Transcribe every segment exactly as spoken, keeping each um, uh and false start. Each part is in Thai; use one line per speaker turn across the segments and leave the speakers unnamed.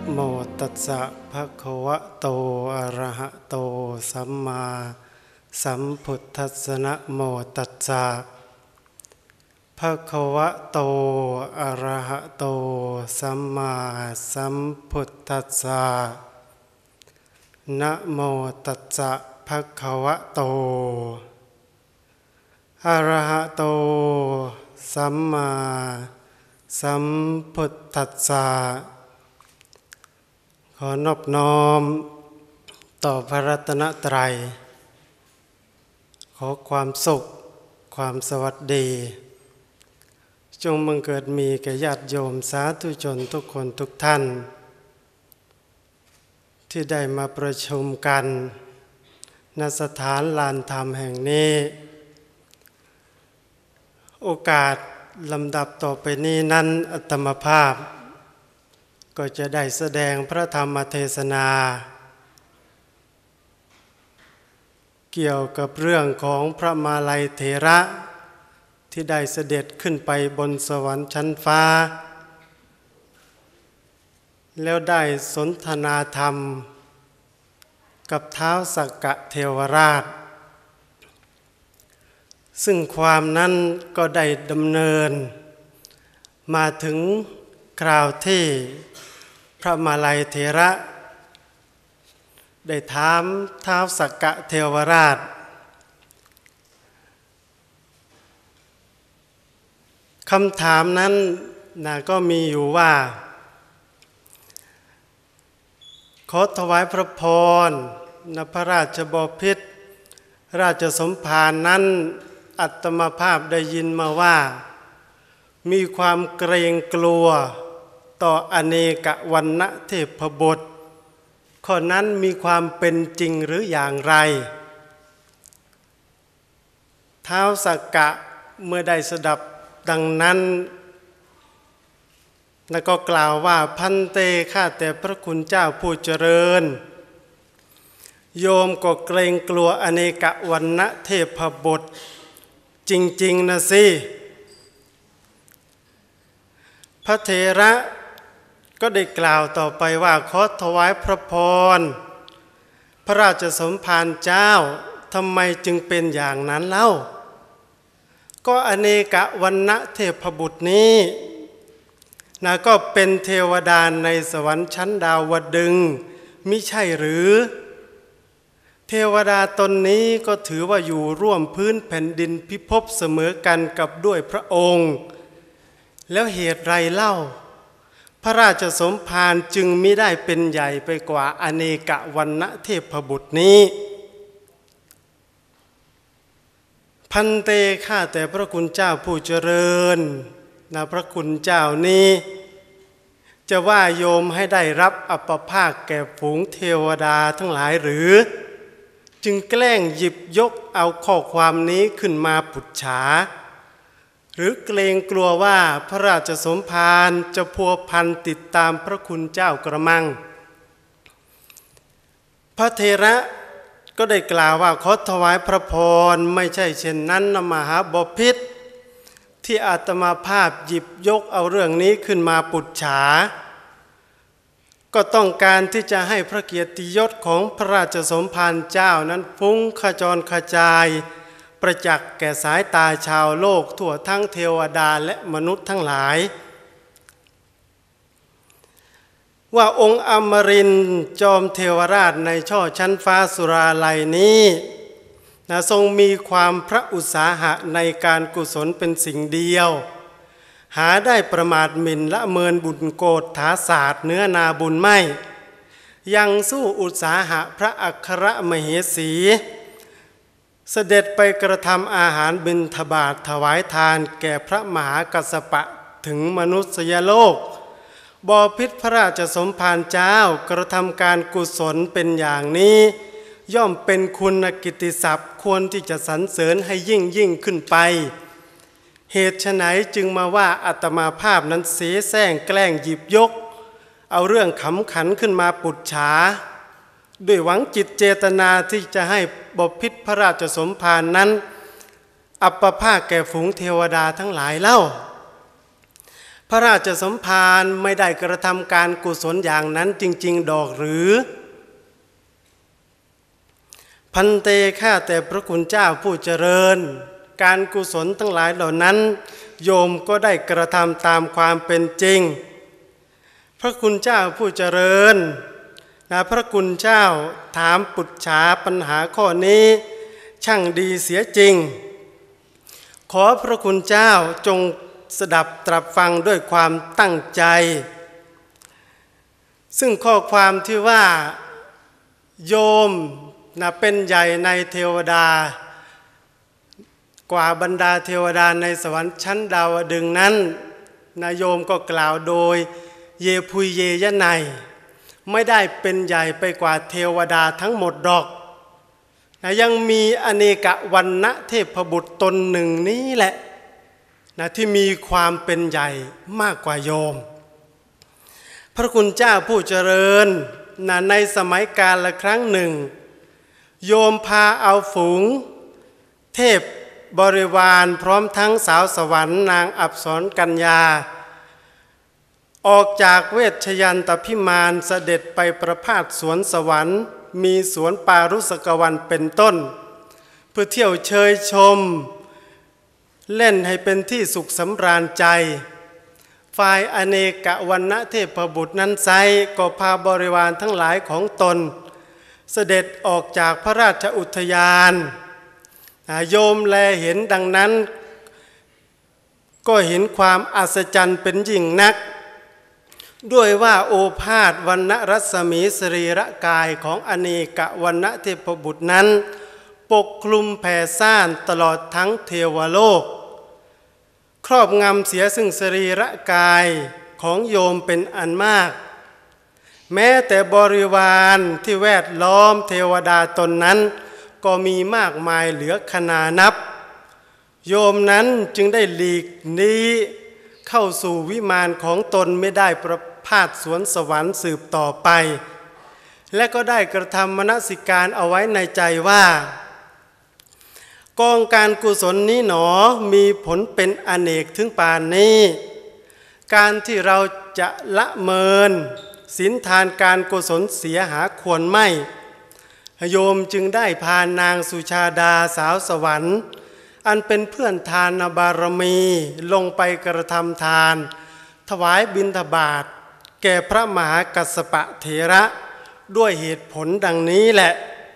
โมตัสสะภะคะวะโตอะระหะโตสัมมาสัมพุทธัสสะนะโมตัสสะภะคะวะโตอะระหะโตสัมมาสัมพุทธัสสะนะโมตัสสะภะคะวะโตอะระหะโตสัมมาสัมพุทธัสสะขอนอบน้อมต่อพระรัตนตรัยขอความสุขความสวัสดีจงบังเกิดมีแก่ญาติโยมสาธุชนทุกคนทุกท่านที่ได้มาประชุมกันณสถานลานธรรมแห่งนี้โอกาสลำดับต่อไปนี้นั้นอาตมาภาพก็จะได้แสดงพระธรรมเทศนาเกี่ยวกับเรื่องของพระมาลัยเถระที่ได้เสด็จขึ้นไปบนสวรรค์ชั้นฟ้าแล้วได้สนทนาธรรมกับท้าวสักกะเทวราชซึ่งความนั้นก็ได้ดำเนินมาถึงคราวที่พระมาลัยเถระได้ถามท้าวสักกะเทวราชคำถามนั้นนะก็มีอยู่ว่าขอถวายพระพรณพระราชบพิตรราชสมภารนั้นอัตมาภาพได้ยินมาว่ามีความเกรงกลัวต่ออเนกวรรณเทพบุตรข้อนั้นมีความเป็นจริงหรืออย่างไรท้าวสักกะเมื่อได้สดับดังนั้นแล้วก็กล่าวว่าพันเตข้าแต่พระคุณเจ้าผู้เจริญโยมก็เกรงกลัวอเนกวรรณเทพบุตรจริงๆนะสิพระเถระก็ได้กล่าวต่อไปว่าขอถวายพระพรพระราชสมภารเจ้าทำไมจึงเป็นอย่างนั้นเล่าก็อเนกวรรณเทพบุตรนี้นะก็เป็นเทวดาในสวรรค์ชั้นดาวดึงส์มิใช่หรือเทวดาตนนี้ก็ถือว่าอยู่ร่วมพื้นแผ่นดินพิภพเสมอกันกับด้วยพระองค์แล้วเหตุไรเล่าพระราชสมภารจึงมิได้เป็นใหญ่ไปกว่าอเนกวรรณเทพบุตรนี้พันเตข้าแต่พระคุณเจ้าผู้เจริญนะพระคุณเจ้านี้จะว่าโยมให้ได้รับอัปภาคแก่ฝูงเทวดาทั้งหลายหรือจึงแกล้งหยิบยกเอาข้อความนี้ขึ้นมาปุจฉาหรือเกรงกลัวว่าพระราชสมภารจะพัวพันติดตามพระคุณเจ้ากระมังพระเถระก็ได้กล่าวว่าขอถวายพระพรไม่ใช่เช่นนั้นนะมหาบพิตรที่อาตมาภาพหยิบยกเอาเรื่องนี้ขึ้นมาปุจฉาก็ต้องการที่จะให้พระเกียรติยศของพระราชสมภารเจ้านั้นฟุ้งขจรกระจายประจักษ์แก่สายตาชาวโลกทั่วทั้งเทวดาและมนุษย์ทั้งหลายว่าองค์อมรินทร์จอมเทวราชในช่อชั้นฟ้าสุราลัยนี้นะทรงมีความพระอุตสาหะในการกุศลเป็นสิ่งเดียวหาได้ประมาทหมิ่นละเมินบุญโกฏฐาศาสตร์เนื้อนาบุญไม่ยังสู้อุตสาหะพระอัครมเหสีเสด็จไปกระทำอาหารบิณฑบาตถวายทานแก่พระมหากัสสปะถึงมนุษยโลกบพิตรพระราชสมภารเจ้ากระทำการกุศลเป็นอย่างนี้ย่อมเป็นคุณกิตติศัพท์ควรที่จะสรรเสริญให้ยิ่งยิ่งขึ้นไปเหตุไฉนจึงมาว่าอาตมาภาพนั้นเสแสร้งแกล้งหยิบยกเอาเรื่องขำขันขึ้นมาปุจฉาด้วยหวังจิตเจตนาที่จะให้บพิตรพระราชสมภารนั้นอัปภาคแก่ฝูงเทวดาทั้งหลายเล่าพระราชสมภารไม่ได้กระทำการกุศลอย่างนั้นจริงๆดอกหรือพันเตข้าแต่พระคุณเจ้าผู้เจริญการกุศลทั้งหลายเหล่านั้นโยมก็ได้กระทำตามความเป็นจริงพระคุณเจ้าผู้เจริญนะพระคุณเจ้าถามปุจฉาปัญหาข้อนี้ช่างดีเสียจริงขอพระคุณเจ้าจงสดับตรับฟังด้วยความตั้งใจซึ่งข้อความที่ว่าโยมนะเป็นใหญ่ในเทวดากว่าบรรดาเทวดาในสวรรค์ชั้นดาวดึงส์นั้นนะโยมก็กล่าวโดยเยพุยเยยะไนไม่ได้เป็นใหญ่ไปกว่าเทวดาทั้งหมดดอกนะยังมีอเนกวรรณะเทพบุตรตนหนึ่งนี้แหละนะที่มีความเป็นใหญ่มากกว่าโยมพระคุณเจ้าผู้เจริญนะในสมัยกาลละครั้งหนึ่งโยมพาเอาฝูงเทพบริวารพร้อมทั้งสาวสวรรค์นางอัปสรกัญญาออกจากเวชยันตพิมานเสด็จไปประพาสสวนสวรรค์มีสวนปารุสกวันเป็นต้นเพื่อเที่ยวเชยชมเล่นให้เป็นที่สุขสำราญใจฝ่ายอเนกวรรณเทพบุตรนั้นไซก็พาบริวารทั้งหลายของตนเสด็จออกจากพระราชอุทยานโยมแลเห็นดังนั้นก็เห็นความอัศจรรย์เป็นยิ่งนักด้วยว่าโอภาสวรรณรัศมีสรีระกายของอเนกวรรณเทพบุตรนั้นปกคลุมแผ่ซ่านตลอดทั้งเทวโลกครอบงำเสียซึ่งสรีระกายของโยมเป็นอันมากแม้แต่บริวารที่แวดล้อมเทวดาตนนั้นก็มีมากมายเหลือขนานับโยมนั้นจึงได้หลีกหนีเข้าสู่วิมานของตนไม่ได้ประพาสสวนสวรรค์สืบต่อไปและก็ได้กระทำมนสิการเอาไว้ในใจว่ากองการกุศลนี้หนอมีผลเป็นอเนกถึงป่านนี้การที่เราจะละเมินศีลทานการกุศลเสียหาควรไม่โยมจึงได้พานางสุชาดาสาวสวรรค์อันเป็นเพื่อนทานบารมีลงไปกระทำทานถวายบิณฑบาตแก่พระมหากัสสปะเถระด้วยเหตุผลดังนี้แหละ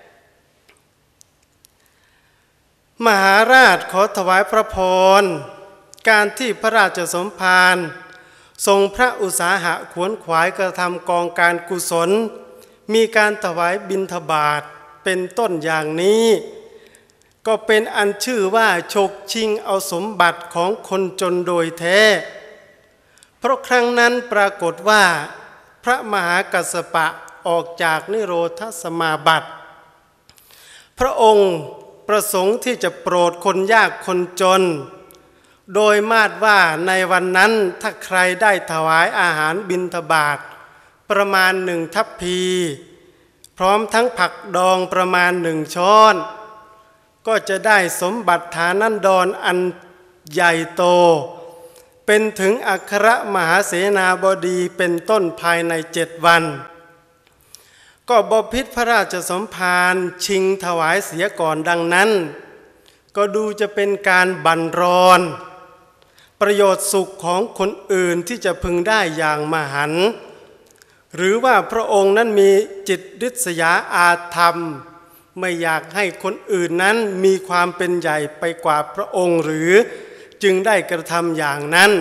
มหาราชขอถวายพระพรการที่พระราชสมภารทรงพระอุตสาหะขวนขวายกระทำกองการกุศลมีการถวายบิณฑบาตเป็นต้นอย่างนี้ก็เป็นอันชื่อว่าฉกชิงเอาสมบัติของคนจนโดยแท้เพราะครั้งนั้นปรากฏว่าพระมหากัสสปะออกจากนิโรธสมาบัติพระองค์ประสงค์ที่จะโปรดคนยากคนจนโดยมาดว่าในวันนั้นถ้าใครได้ถวายอาหารบิณฑบาตประมาณหนึ่งทัพพีพร้อมทั้งผักดองประมาณหนึ่งช้อนก็จะได้สมบัติฐานันดรอันใหญ่โตเป็นถึงอัครมหาเสนาบดีเป็นต้นภายในเจ็ดวันก็บพิตรพระราชสมภารชิงถวายเสียก่อนดังนั้นก็ดูจะเป็นการบั่นรอนประโยชน์สุขของคนอื่นที่จะพึงได้อย่างมหันต์หรือว่าพระองค์นั้นมีจิตริษยาอาธรรมไม่อยากให้คนอื่นนั้นมีความเป็นใหญ่ไปกว่าพระองค์หรือจึงได้กระทำอย่างนั้น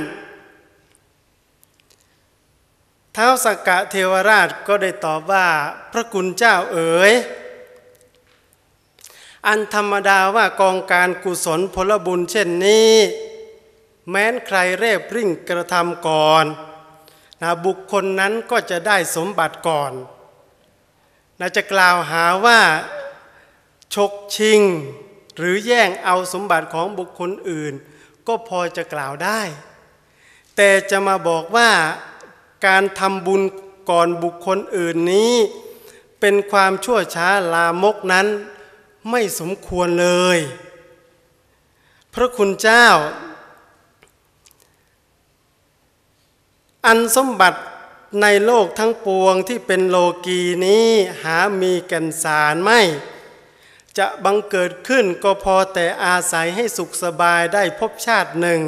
ท้าวสักกะเทวราชก็ได้ตอบว่าพระคุณเจ้าเอ๋ยอันธรรมดาว่ากองการกุศลผลบุญเช่นนี้แม้นใครเร่บริ่งกระทำก่อนนะบุคคลนั้นก็จะได้สมบัติก่อนนะจะกล่าวหาว่าฉกชิงหรือแย่งเอาสมบัติของบุคคลอื่นก็พอจะกล่าวได้แต่จะมาบอกว่าการทำบุญก่อนบุคคลอื่นนี้เป็นความชั่วช้าลามกนั้นไม่สมควรเลยพระคุณเจ้าอันสมบัติในโลกทั้งปวงที่เป็นโลกีนี้หามีแก่นสารไม่จะบังเกิดขึ้นก็พอแต่อาศัยให้สุขสบายได้พบชาติหนึ่ง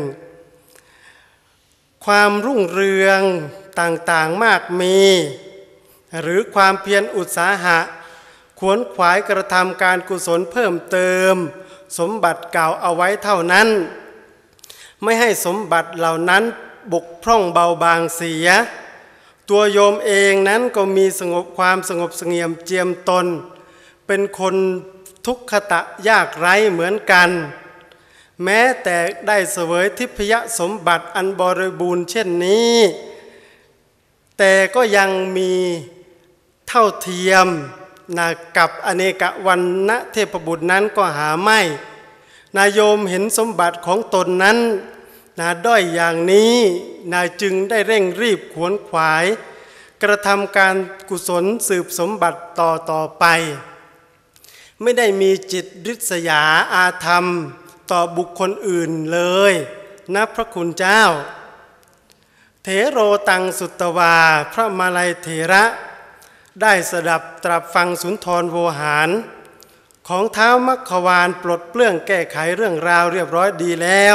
ความรุ่งเรืองต่างๆมากมีหรือความเพียรอุตสาหะขวนขวายกระทำการกุศลเพิ่มเติมสมบัติเก่าเอาไว้เท่านั้นไม่ให้สมบัติเหล่านั้นบกพร่องเบาบางเสียตัวโยมเองนั้นก็มีสงบความสงบเสงี่ยมเจียมตนเป็นคนทุกขตะยากไร้เหมือนกันแม้แต่ได้เสวยทิพยสมบัติอันบริบูรณ์เช่นนี้แต่ก็ยังมีเท่าเทียมนะกับอเนกวรรณเทพบุตรนั้นก็หาไม่นายโยมเห็นสมบัติของตนนั้นนะด้อยอย่างนี้นะจึงได้เร่งรีบขวนขวายกระทำการกุศลสืบสมบัติต่อต่อไปไม่ได้มีจิตริษยาอาธรรมต่อบุคคลอื่นเลยนะพระคุณเจ้าเถโรตังสุตตวาพระมาลัยเถระได้สดับตรับฟังสุนทรโวหารของท้าวมัคควานปลดเปลื้องแก้ไขเรื่องราวเรียบร้อยดีแล้ว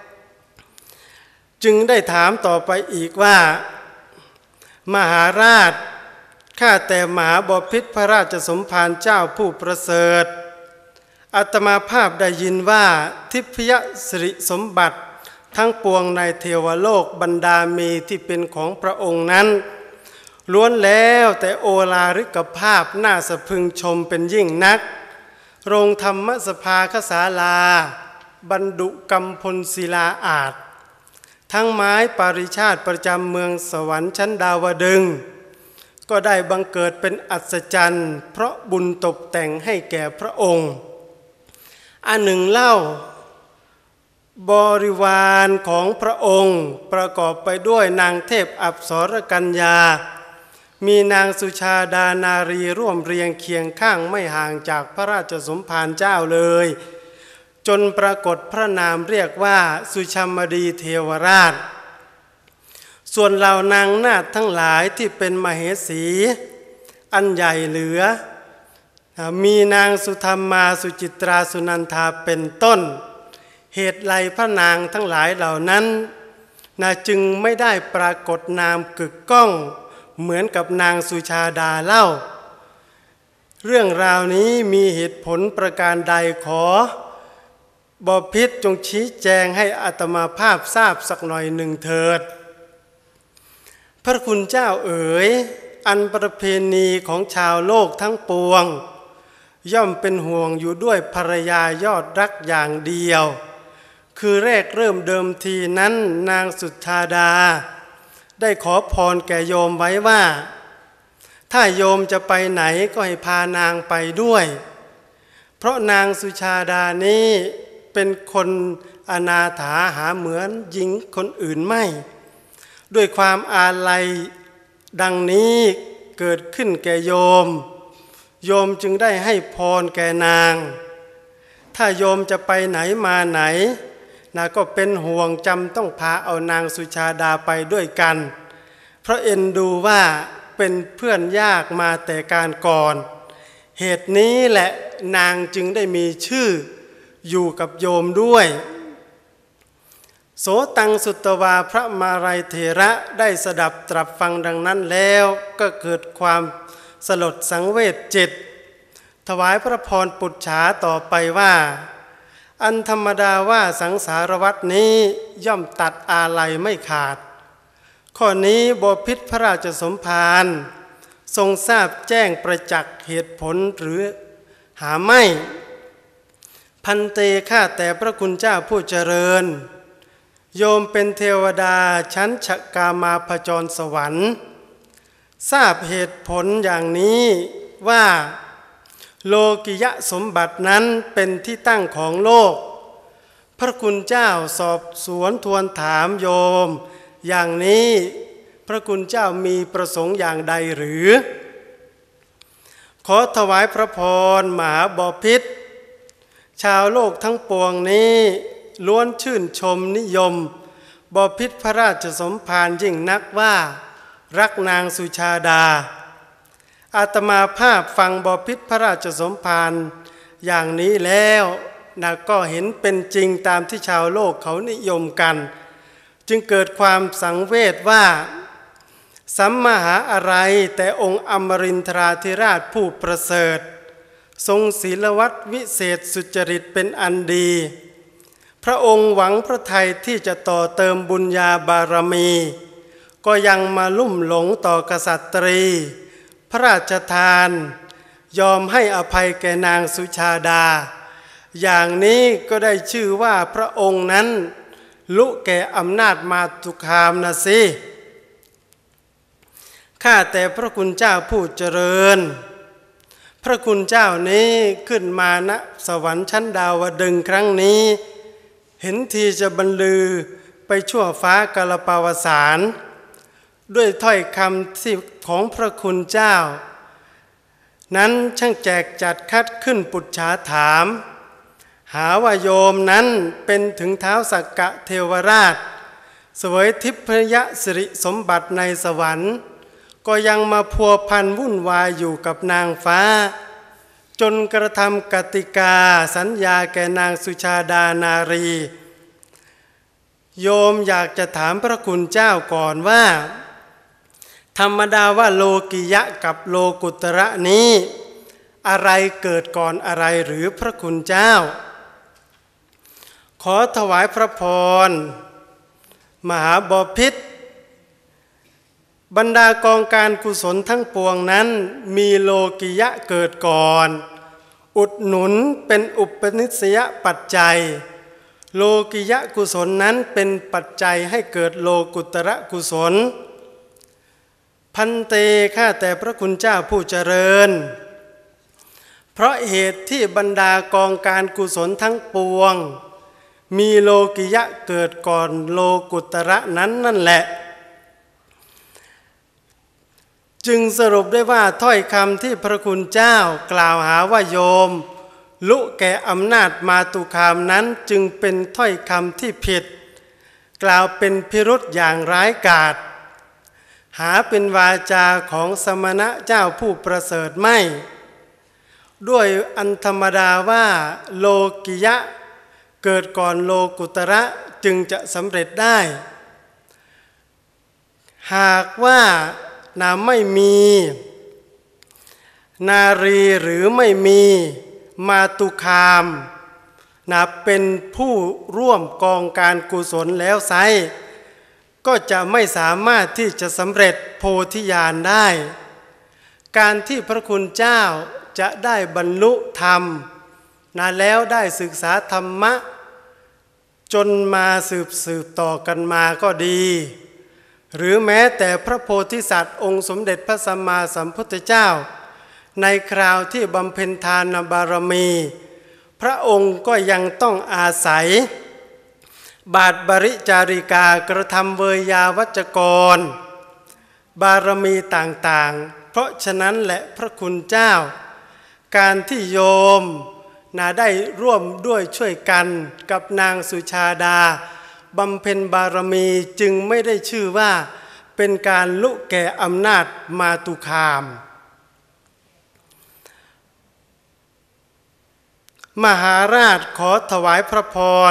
จึงได้ถามต่อไปอีกว่ามหาราชข้าแต่มหาบพิตรพระราชสมภารเจ้าผู้ประเสริฐอาตมาภาพได้ยินว่าทิพยสิริสมบัติทั้งปวงในเทวโลกบรรดามีที่เป็นของพระองค์นั้นล้วนแล้วแต่โอฬาริกภาพน่าสะพึงชมเป็นยิ่งนักโรงธรรมสภาคศาลาบรรดุกำพลศิลาอาจทั้งไม้ปาริชาติประจำเมืองสวรรค์ชั้นดาวดึงส์ก็ได้บังเกิดเป็นอัศจรรย์เพราะบุญตกแต่งให้แก่พระองค์อันหนึ่งเล่าบริวารของพระองค์ประกอบไปด้วยนางเทพอัปสรกัญญามีนางสุชาดานารีร่วมเรียงเคียงข้างไม่ห่างจากพระราชสมภารเจ้าเลยจนปรากฏพระนามเรียกว่าสุชามดีเทวราชส่วนเหล่านางนาถทั้งหลายที่เป็นมเหสีอันใหญ่เหลือมีนางสุธรรมาสุจิตราสุนันทาเป็นต้นเหตุไรพระนางทั้งหลายเหล่านั้นนะจึงไม่ได้ปรากฏนามกึกก้องเหมือนกับนางสุชาดาเล่าเรื่องราวนี้มีเหตุผลประการใดขอบพิตรจงชี้แจงให้อาตมาภาพทราบสักหน่อยหนึ่งเถิดพระคุณเจ้าเอ๋ยอันประเพณีของชาวโลกทั้งปวงย่อมเป็นห่วงอยู่ด้วยภรรยายอดรักอย่างเดียวคือแรกเริ่มเดิมทีนั้นนางสุธาดาได้ขอพรแก่โยมไว้ว่าถ้าโยมจะไปไหนก็ให้พานางไปด้วยเพราะนางสุชาดานี้เป็นคนอนาถาหาเหมือนหญิงคนอื่นไม่ด้วยความอาลัยดังนี้เกิดขึ้นแก่โยมโยมจึงได้ให้พรแก่นางถ้าโยมจะไปไหนมาไหนนาก็เป็นห่วงจำต้องพาเอานางสุชาดาไปด้วยกันเพราะเอ็นดูว่าเป็นเพื่อนยากมาแต่การก่อนเหตุนี้แหละนางจึงได้มีชื่ออยู่กับโยมด้วยโสตังสุตวาพระมาลัยเถระได้สดับตรับฟังดังนั้นแล้วก็เกิดความสลดสังเวชจิตถวายพระพรปุจฉาต่อไปว่าอันธรรมดาว่าสังสารวัฏนี้ย่อมตัดอาลัยไม่ขาดข้อนี้บพิตรพระราชสมภารทรงทราบแจ้งประจักษ์เหตุผลหรือหาไม่พันเตข้าแต่พระคุณเจ้าผู้เจริญโยมเป็นเทวดาชั้นฉกามาพจรสวรรค์ทราบเหตุผลอย่างนี้ว่าโลกิยะสมบัตินั้นเป็นที่ตั้งของโลกพระคุณเจ้าสอบสวนทวนถามโยมอย่างนี้พระคุณเจ้ามีประสงค์อย่างใดหรือขอถวายพระพรมหาบพิตรชาวโลกทั้งปวงนี้ล้วนชื่นชมนิยมบพิตรพระราชสมภารยิ่งนักว่ารักนางสุชาดาอาตมาภาพฟังบพิตรพระราชสมภารอย่างนี้แล้วนะก็เห็นเป็นจริงตามที่ชาวโลกเขานิยมกันจึงเกิดความสังเวชว่าสัมมาหาอะไรแต่องค์อมรินทราธิราชผู้ประเสริฐทรงศีลวัตรวิเศษสุจริตเป็นอันดีพระองค์หวังพระทัยที่จะต่อเติมบุญญาบารมีก็ยังมาลุ่มหลงต่อกษัตริย์พระราชทานยอมให้อภัยแก่นางสุชาดาอย่างนี้ก็ได้ชื่อว่าพระองค์นั้นลุแก่อำนาจมาตุคามนะสิข้าแต่พระคุณเจ้าผู้เจริญพระคุณเจ้านี้ขึ้นมาณสวรรค์ชั้นดาวดึงส์ครั้งนี้เห็นทีจะบรรลือไปชั่วฟ้ากาลปาวสารด้วยถ้อยคำที่ของพระคุณเจ้านั้นช่างแจกจัดคัดขึ้นปุจฉาถามหาว่าโยมนั้นเป็นถึงเท้าสักกะเทวราชเสวยทิพยสิริสมบัติในสวรรค์ก็ยังมาพัวพันวุ่นวายอยู่กับนางฟ้าจนกระทำกติกาสัญญาแก่นางสุชาดานารีโยมอยากจะถามพระคุณเจ้าก่อนว่าธรรมดาว่าโลกิยะกับโลกุตระนี้อะไรเกิดก่อนอะไรหรือพระคุณเจ้าขอถวายพระพรมหาบพิตรบรรดากองการกุศลทั้งปวงนั้นมีโลกิยะเกิดก่อนอุดหนุนเป็นอุปนิสัยปัจจัยโลกิยะกุศลนั้นเป็นปัจจัยให้เกิดโลกุตระกุศลพันเตข้าแต่พระคุณเจ้าผู้เจริญเพราะเหตุที่บรรดากองการกุศลทั้งปวงมีโลกิยะเกิดก่อนโลกุตระนั้นนั่นแหละจึงสรุปได้ว่าถ้อยคำที่พระคุณเจ้ากล่าวหาว่าโยมลุแก่อำนาจมาตุคามนั้นจึงเป็นถ้อยคำที่ผิดกล่าวเป็นพิรุธอย่างร้ายกาจหาเป็นวาจาของสมณะเจ้าผู้ประเสริฐไม่ด้วยอันธรรมดาว่าโลกิยะเกิดก่อนโลกุตระจึงจะสำเร็จได้หากว่านาไม่มีนารีหรือไม่มีมาตุคามนาเป็นผู้ร่วมกองการกุศลแล้วไซก็จะไม่สามารถที่จะสำเร็จโพธิญาณได้การที่พระคุณเจ้าจะได้บรรลุธรรมนาแล้วได้ศึกษาธรรมะจนมาสืบสืบต่อกันมาก็ดีหรือแม้แต่พระโพธิสัตว์องค์สมเด็จพระสัมมาสัมพุทธเจ้าในคราวที่บำเพ็ญทานบารมีพระองค์ก็ยังต้องอาศัยบาทบริจาริกากระทำเวยาวัจกรบารมีต่างๆเพราะฉะนั้นแหละพระคุณเจ้าการที่โยมนาได้ร่วมด้วยช่วยกันกับนางสุชาดาบำเพ็ญบารมีจึงไม่ได้ชื่อว่าเป็นการลุแก่อำนาจมาตุคามมหาราชขอถวายพระพร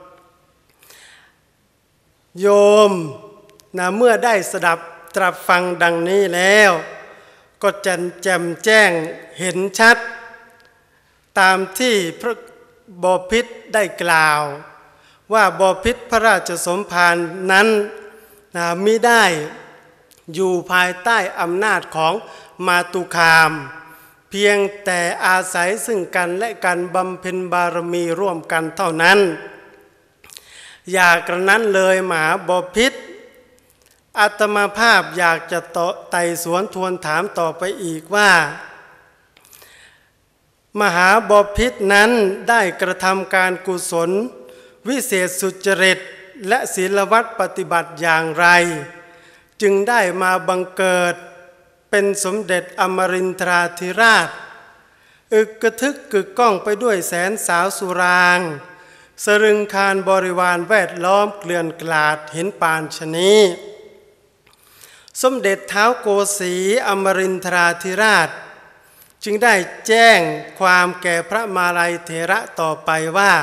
โยมนะเมื่อได้สดับตรับฟังดังนี้แล้วก็จะแจ่มแจ้งเห็นชัดตามที่พระบพิตรได้กล่าวว่าบพิตรพระราชสมภารนั้นนะมิได้อยู่ภายใต้อำนาจของมาตุคามเพียงแต่อาศัยซึ่งกันและกันบำเพ็ญบารมีร่วมกันเท่านั้นอย่ากระนั้นเลยมหาบพิตรอาตมาภาพอยากจะต่อไต่สวนทวนถามต่อไปอีกว่ามหาบพิตรนั้นได้กระทำการกุศลวิเศษสุจริตและศีลวัตรปฏิบัติอย่างไรจึงได้มาบังเกิดเป็นสมเด็จอมรินทราธิราชอึกกระทึกกึกก้องไปด้วยแสนสาวสุรางสรึงคารบริวารแวดล้อมเกลื่อนกลาดเห็นปานชะนี้สมเด็จท้าวโกสีอมรินทราธิราชจึงได้แจ้งความแก่พระมาลัยเถระต่อไปว่า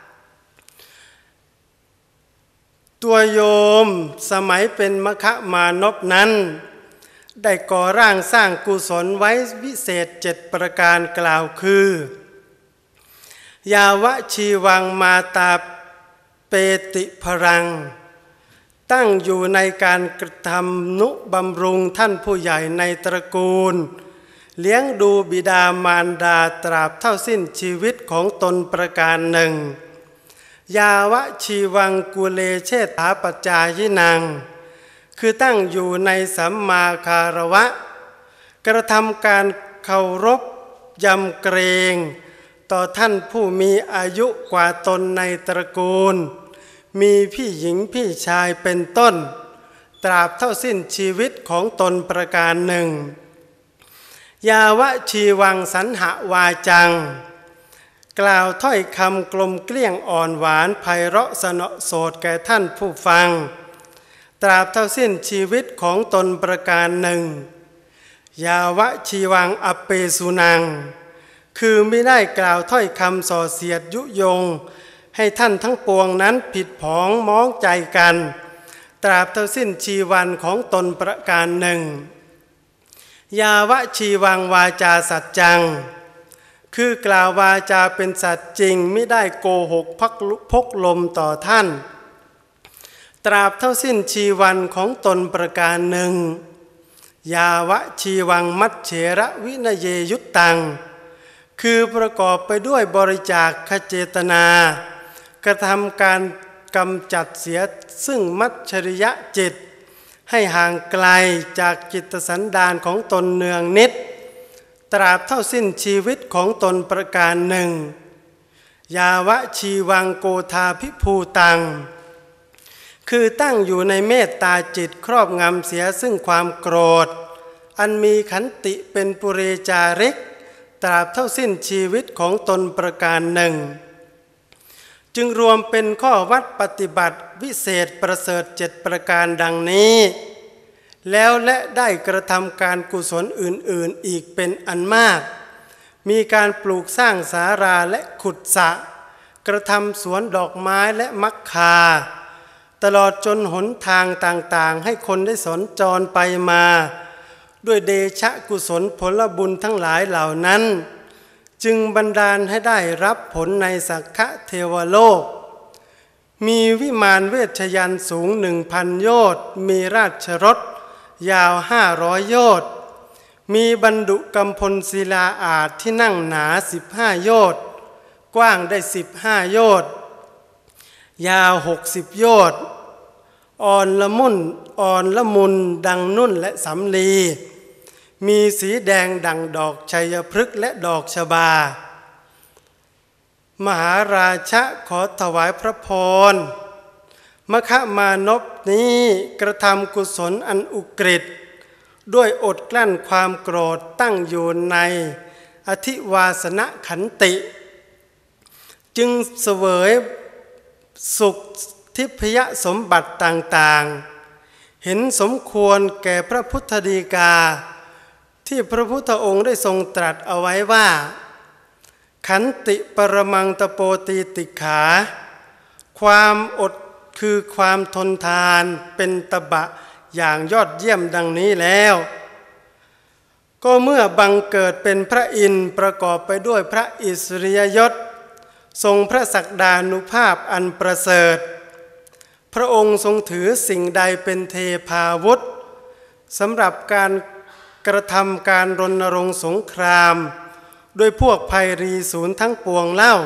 ตัวโยมสมัยเป็นมคมานพนั้นได้ก่อร่างสร้างกุศลไว้วิเศษเจ็ดประการกล่าวคือยาวชีวังมาตาเปติพรังตั้งอยู่ในการกระทำนุบำรุงท่านผู้ใหญ่ในตระกูลเลี้ยงดูบิดามารดาตราบเท่าสิ้นชีวิตของตนประการหนึ่งยาวชีวังกุเลเชษฐาปัจจายินังคือตั้งอยู่ในสัมมาคารวะกระทำการเคารพยำเกรงต่อท่านผู้มีอายุกว่าตนในตระกูลมีพี่หญิงพี่ชายเป็นต้นตราบเท่าสิ้นชีวิตของตนประการหนึ่งยาวชีวังสันหวาจังกล่าวถ้อยคำกลมเกลี้ยงอ่อนหวานไพเราะสนอโสดแก่ท่านผู้ฟังตราบเท่าสิ้นชีวิตของตนประการหนึ่งยาวชีวังอเปสุนังคือไม่ได้กล่าวถ้อยคำส่อเสียดยุยงให้ท่านทั้งปวงนั้นผิดผองมองใจกันตราบเท่าสิ้นชีวันของตนประการหนึ่งยาวชีวังวาจาสัจจังคือกล่าววาจาเป็นสัตย์จริงไม่ได้โกหกพักพกลมต่อท่านตราบเท่าสิ้นชีวันของตนประการหนึ่งยาวชีวังมัชเฉระวินเยยุตตังคือประกอบไปด้วยบริจาคขเจตนากระทำการกำจัดเสียซึ่งมัจฉริยะจิตให้ห่างไกลจากจิตสันดานของตนเนืองนิดตราบเท่าสิ้นชีวิตของตนประการหนึ่งยาวชีวังโกธาภิภูตังคือตั้งอยู่ในเมตตาจิตครอบงำเสียซึ่งความโกรธอันมีขันติเป็นปุเรจาริกตราบเท่าสิ้นชีวิตของตนประการหนึ่งจึงรวมเป็นข้อวัดปฏิบัติวิเศษประเสริฐเจ็ดประการดังนี้แล้วและได้กระทำการกุศลอื่นๆอีกเป็นอันมากมีการปลูกสร้างศาลาและขุดสระกระทำสวนดอกไม้และมักคาตลอดจนหนทางต่างๆให้คนได้สัญจรไปมาด้วยเดชะกุศลผลบุญทั้งหลายเหล่านั้นจึงบันดาลให้ได้รับผลในสักขะเทวโลกมีวิมานเวชยันต์สูงหนึ่งพันโยชน์มีราชรถยาวห้าร้อยโยชน์มีบรรดุกำพลศิลาอาสน์ที่นั่งหนาสิบห้าโยชน์กว้างได้สิบห้าโยชน์ยาวหกสิบโยชน์อ่อนละมุนอ่อนละมุนดังนุ่นและสำลีมีสีแดงดังดอกชัยพฤกษ์และดอกชบามหาราชะขอถวายพระพรมคมานพนี้กระทำกุศลอันอุกฤษด้วยอดกลั้นความโกรธตั้งอยู่ในอธิวาสนขันติจึงเสวยสุขทิพยสมบัติต่างๆเห็นสมควรแก่พระพุทธฎีกาที่พระพุทธองค์ได้ทรงตรัสเอาไว้ว่าขันติปรมังตโปตีติขาความอดคือความทนทานเป็นตบะอย่างยอดเยี่ยมดังนี้แล้วก็เมื่อบังเกิดเป็นพระอินทร์ประกอบไปด้วยพระอิสริยยศทรงพระศักดานุภาพอันประเสริฐพระองค์ทรงถือสิ่งใดเป็นเทพาวุธสำหรับการกระทำการรณรงค์สงครามด้วยพวกภัยรีศูนย์ทั้งปวงเล่า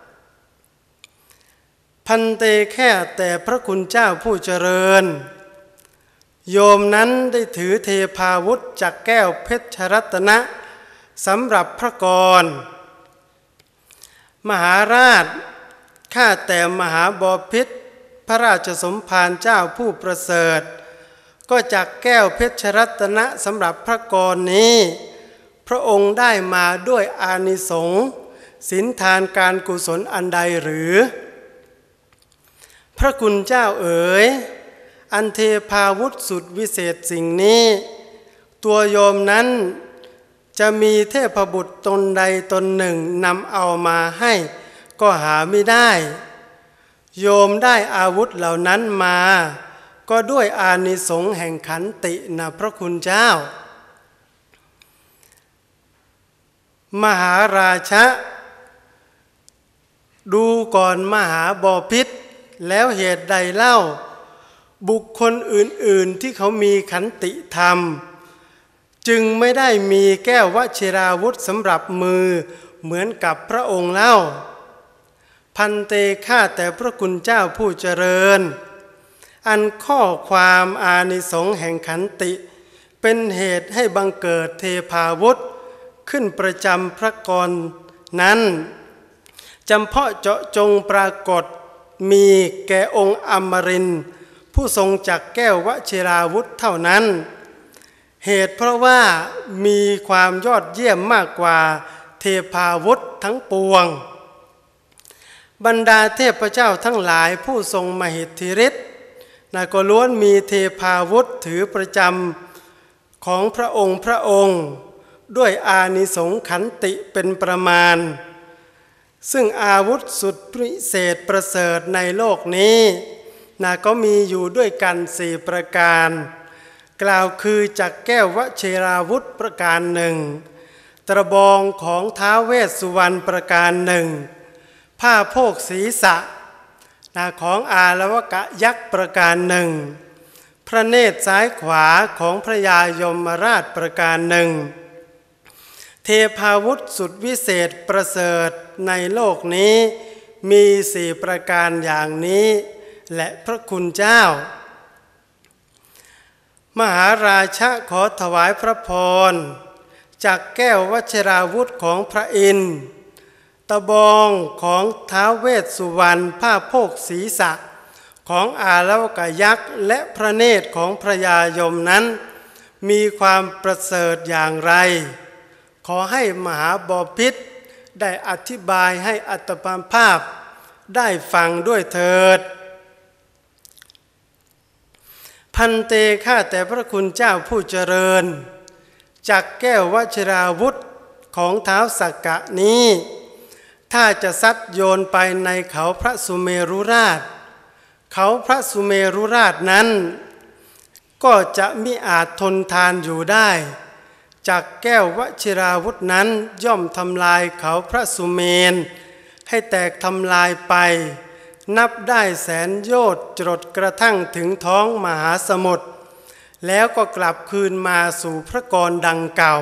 พันเตแค่แต่พระคุณเจ้าผู้เจริญโยมนั้นได้ถือเทพาวุธจากแก้วเพชรรัตนะสำหรับพระกรมหาราชข้าแต่มหาบพิตรพระราชสมภารเจ้าผู้ประเสริฐก็จากแก้วเพชรรัตนะสำหรับพระกรนี้พระองค์ได้มาด้วยอานิสงส์ศีลทานการกุศลอันใดหรือระคุณเจ้าเอ๋ยอันเทพาวุธสุดวิเศษสิ่งนี้ตัวโยมนั้นจะมีเทพบุตรตนใดตนหนึ่งนำเอามาให้ก็หาไม่ได้โยมได้อาวุธเหล่านั้นมาก็ด้วยอานิสงส์แห่งขันตินะพระคุณเจ้ามหาราชะดูก่อนมหาบพิตรแล้วเหตุใดเล่าบุคคลอื่นๆที่เขามีขันติธรรมจึงไม่ได้มีแก้ววชิราวุธสำหรับมือเหมือนกับพระองค์เล่าพันเตข้าแต่พระคุณเจ้าผู้เจริญอันข้อความอานิสงส์แห่งขันติเป็นเหตุให้บังเกิดเทพาวุธขึ้นประจำพระกรนั้นจำเพาะเจาะจงปรากฏมีแก่องค์อมรินทร์ผู้ทรงจักแก้ววชิราวุธเท่านั้นเหตุเพราะว่ามีความยอดเยี่ยมมากกว่าเทพาวุธทั้งปวงบรรดาเทพเจ้าทั้งหลายผู้ทรงมหิทธิฤทธิ์นะก็ล้วนมีเทพาวุธถือประจำของพระองค์พระองค์ด้วยอานิสงส์ขันติเป็นประมาณซึ่งอาวุธสุดพิเศษประเสริฐในโลกนี้นะก็มีอยู่ด้วยกันสี่ประการกล่าวคือจักแก้ววชิราวุธประการหนึ่งตะบองของท้าวเวสสุวรรณประการหนึ่งผ้าโพกศีรษะนะของอาลวกะยักษ์ประการหนึ่งพระเนตรซ้ายขวาของพระยายมราชประการหนึ่งเทพาวุธสุดวิเศษประเสริฐในโลกนี้มีสี่ประการอย่างนี้และพระคุณเจ้ามหาราชะขอถวายพระพรจากแก้ววชิราวุธของพระอินทร์ตะบองของท้าวเวสสุวรรณผ้าโพกศีรษะของอาลวกยักษ์และพระเนตรของพระยายมนั้นมีความประเสริฐอย่างไรขอให้มหาบพิตรได้อธิบายให้อัตภาพได้ฟังด้วยเถิดพันเตข้าแต่พระคุณเจ้าผู้เจริญจากแก้ววชิราวุธของท้าวสักกะนี้ถ้าจะซัดโยนไปในเขาพระสุเมรุราชเขาพระสุเมรุราชนั้นก็จะมิอาจทนทานอยู่ได้จากแก้ววชิราวุธนั้นย่อมทำลายเขาพระสุเมนให้แตกทำลายไปนับได้แสนโยชน์จรดกระทั่งถึงท้องมหาสมุทรแล้วก็กลับคืนมาสู่พระกรดังเก่า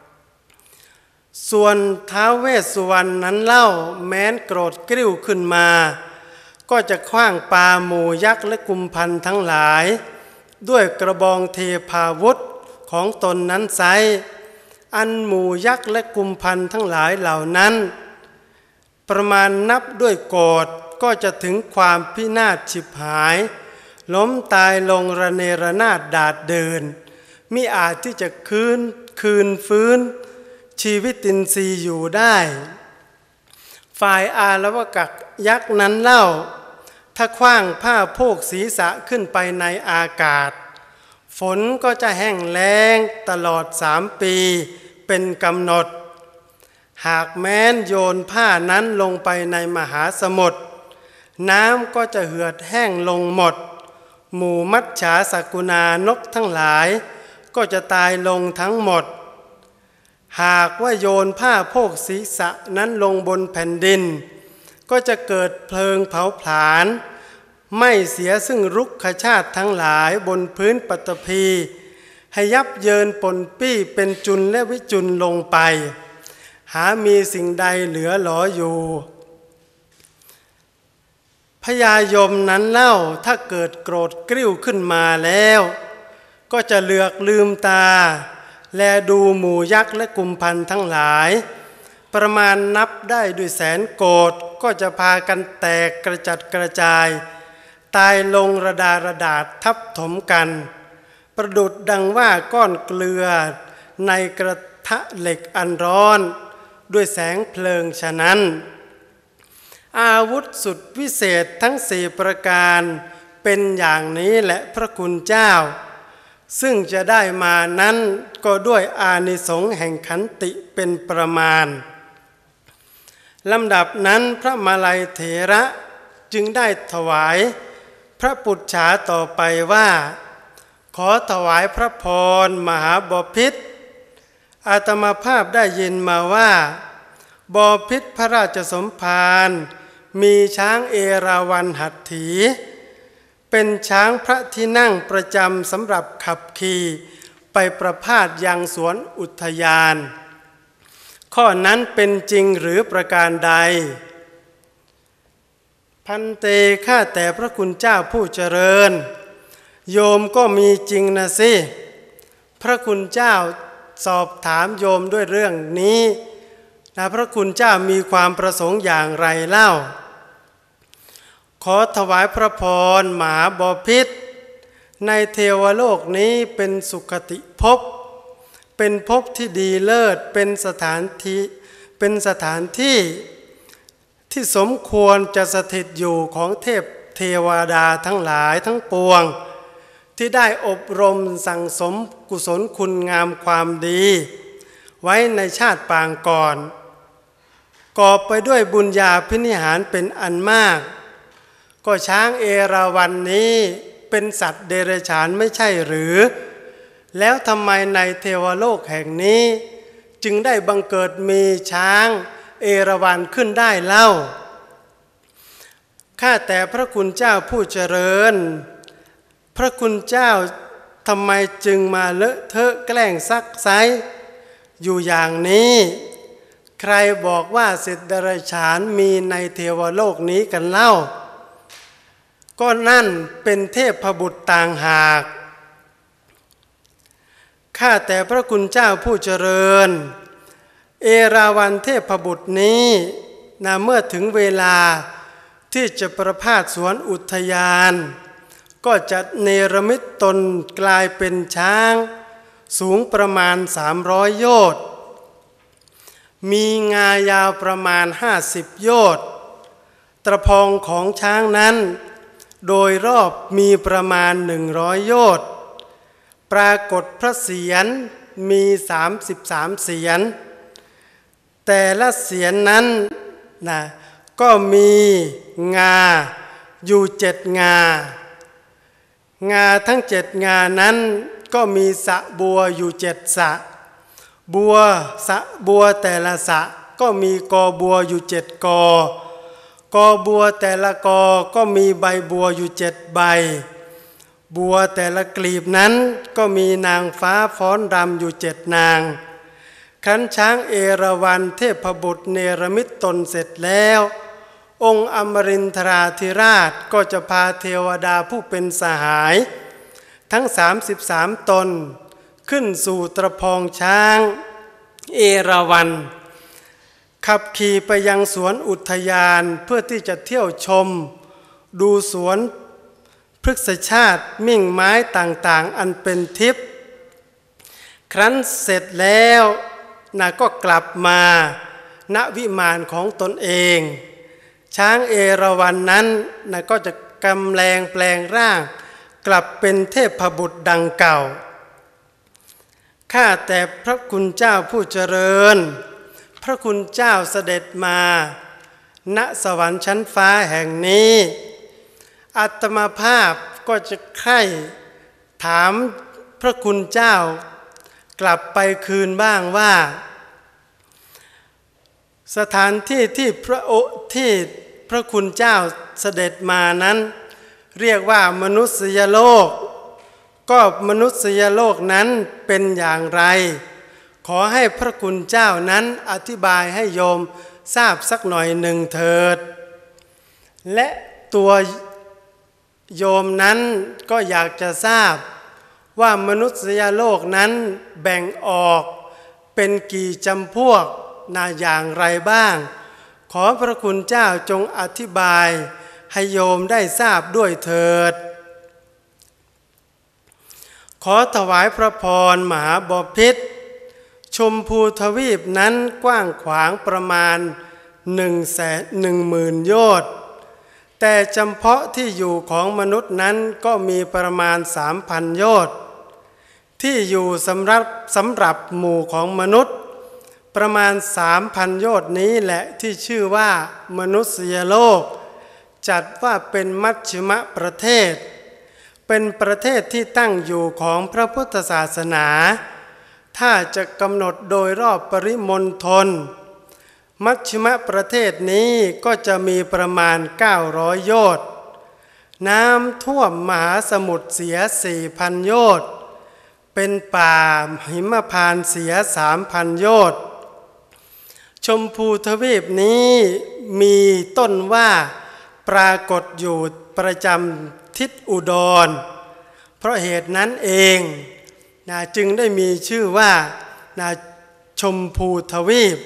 ส่วนท้าวเวสสุวรรณนั้นเล่าแม้นโกรธกริ้วขึ้นมาก็จะขว้างปาหมู่ยักษ์และกุมพันทั้งหลายด้วยกระบองเทพาวุธของตนนั้นไซอันหมู่ยักษ์และกุมพันทั้งหลายเหล่านั้นประมาณนับด้วยโกรธก็จะถึงความพินาศฉิบหายล้มตายลงระเนระนาดดาดเดินมิอาจที่จะคืนคืนฟื้นชีวิตินทรีย์อยู่ได้ฝ่ายอาลวกยักษ์นั้นเล่าถ้าขว้างผ้าโพกศีรษะขึ้นไปในอากาศฝนก็จะแห้งแล้งตลอดสามปีเป็นกำหนดหากแม้นโยนผ้านั้นลงไปในมหาสมุทรน้ำก็จะเหือดแห้งลงหมดหมู่มัจฉาสกุณานกทั้งหลายก็จะตายลงทั้งหมดหากว่าโยนผ้าโพกศีรษะนั้นลงบนแผ่นดินก็จะเกิดเพลิงเผาผลาญไม่เสียซึ่งรุกขชาติทั้งหลายบนพื้นปฐพีให้ยับเยินปนปี้เป็นจุลและวิจุลลงไปหามีสิ่งใดเหลือหลออยู่พญายมนั้นเล่าถ้าเกิดโกรธกริ้วขึ้นมาแล้วก็จะเหลือกลืมตาแลดูหมู่ยักษ์และกุมพันทั้งหลายประมาณนับได้ด้วยแสนโกฏก็จะพากันแตกกระจัดกระจายตายลงระดาระดาษทับถมกันประดุจดังว่าก้อนเกลือในกระทะเหล็กอันร้อนด้วยแสงเพลิงฉะนั้นอาวุธสุดวิเศษทั้งสี่ประการเป็นอย่างนี้แหละพระคุณเจ้าซึ่งจะได้มานั้นก็ด้วยอานิสงส์แห่งขันติเป็นประมาณลำดับนั้นพระมาลัยเถระจึงได้ถวายพระปุจฉาต่อไปว่าขอถวายพระพรมหาบพิตรอาตมาภาพได้ยินมาว่าบพิตรพระราชสมภารมีช้างเอราวัณหัตถีเป็นช้างพระที่นั่งประจำสำหรับขับขี่ไปประพาสยังสวนอุทยานข้อนั้นเป็นจริงหรือประการใดพันเตข้าแต่พระคุณเจ้าผู้เจริญโยมก็มีจริงนะสิพระคุณเจ้าสอบถามโยมด้วยเรื่องนี้นะพระคุณเจ้ามีความประสงค์อย่างไรเล่าขอถวายพระพรมหาบพิตรในเทวโลกนี้เป็นสุคติภพเป็นภพที่ดีเลิศเป็นสถานที่เป็นสถานที่ที่สมควรจะสถิตอยู่ของเทพเทวดาทั้งหลายทั้งปวงที่ได้อบรมสั่งสมกุศลคุณงามความดีไว้ในชาติปางก่อนกอบไปด้วยบุญญาภินิหารเป็นอันมากก็ช้างเอราวัณ น, นี้เป็นสัตว์เดรัจฉานไม่ใช่หรือแล้วทำไมในเทวโลกแห่งนี้จึงได้บังเกิดมีช้างเอราวัณขึ้นได้เล่าข้าแต่พระคุณเจ้าผู้เจริญพระคุณเจ้าทำไมจึงมาเลอะเทอะแกล้งซักไซอยู่อย่างนี้ใครบอกว่าสัตว์เดรัจฉานมีในเทวโลกนี้กันเล่าก็นั่นเป็นเทพบุตรต่างหากข้าแต่พระคุณเจ้าผู้เจริญเอราวัณเทพบุตรนี้นะเมื่อถึงเวลาที่จะประพาสสวนอุทยานก็จะเนรมิตตนกลายเป็นช้างสูงประมาณสามร้อยโยชน์มีงายาวประมาณห้าสิบโยชน์ตะพองของช้างนั้นโดยรอบมีประมาณหนึ่งร้อยโยชน์ปรากฏพระเศียรมีสามสิบสามเศียรแต่ละเศียรนั้นนะก็มีงาอยู่เจ็ดงางาทั้งเจ็ดงานั้นก็มีสระบัวอยู่เจ็ดสระบัวสระบัวแต่ละสระก็มีกอบัวอยู่เจ็ดกอกอบัวแต่ละกอก็มีใบบัวอยู่เจ็ดใบบัวแต่ละกลีบนั้นก็มีนางฟ้าฟ้อนรำอยู่เจ็ดนางครั้นช้างเอราวัณเทพบุตรเนรมิตตนเสร็จแล้วองค์อมรินทราธิราชก็จะพาเทวดาผู้เป็นสหายทั้งสามสิบสามตนขึ้นสู่ตะพองช้างเอราวัณขับขี่ไปยังสวนอุทยานเพื่อที่จะเที่ยวชมดูสวนพฤกษชาติมิ่งไม้ต่างๆอันเป็นทิพย์ครั้นเสร็จแล้วนาก็กลับมาณวิมานของตนเองช้างเอราวัณ น, นั้นนาก็จะกำแรงแปลงร่างกลับเป็นเทพบุตรดังเก่าข้าแต่พระคุณเจ้าผู้เจริญพระคุณเจ้าเสด็จมาณสวรรค์ชั้นฟ้าแห่งนี้อาตมาภาพก็จะใคร่ถามพระคุณเจ้ากลับไปคืนบ้างว่าสถานที่ที่พระโอที่พระคุณเจ้าเสด็จมานั้นเรียกว่ามนุษยโลกก็มนุษยโลกนั้นเป็นอย่างไรขอให้พระคุณเจ้านั้นอธิบายให้โยมทราบสักหน่อยหนึ่งเถิดและตัวโยมนั้นก็อยากจะทราบว่ามนุษยโลกนั้นแบ่งออกเป็นกี่จำพวกนาอย่างไรบ้างขอพระคุณเจ้าจงอธิบายให้โยมได้ทราบด้วยเถิดขอถวายพระพรมหาบพิตรชมพูทวีปนั้นกว้างขวางประมาณหนึ่งแสนหนึ่งหมื่นโยชน์แต่เฉพาะที่อยู่ของมนุษย์นั้นก็มีประมาณสามพันโยชน์ที่อยู่สำหรับสำหรับหมู่ของมนุษย์ประมาณสามพันโยชน์นี้แหละที่ชื่อว่ามนุษยโลกจัดว่าเป็นมัชฌิมประเทศเป็นประเทศที่ตั้งอยู่ของพระพุทธศาสนาถ้าจะกำหนดโดยรอบปริมณฑลมัชฌิมประเทศนี้ก็จะมีประมาณเก้าร้อยโยชน์น้ำท่วมมหาสมุทรเสีย สี่พันโยชน์เป็นป่าหิมพานต์เสีย สามพันโยชน์ชมพูทวีปนี้มีต้นว่าปรากฏอยู่ประจำทิศอุดรเพราะเหตุนั้นเองนะจึงได้มีชื่อว่านะชมพูทวีป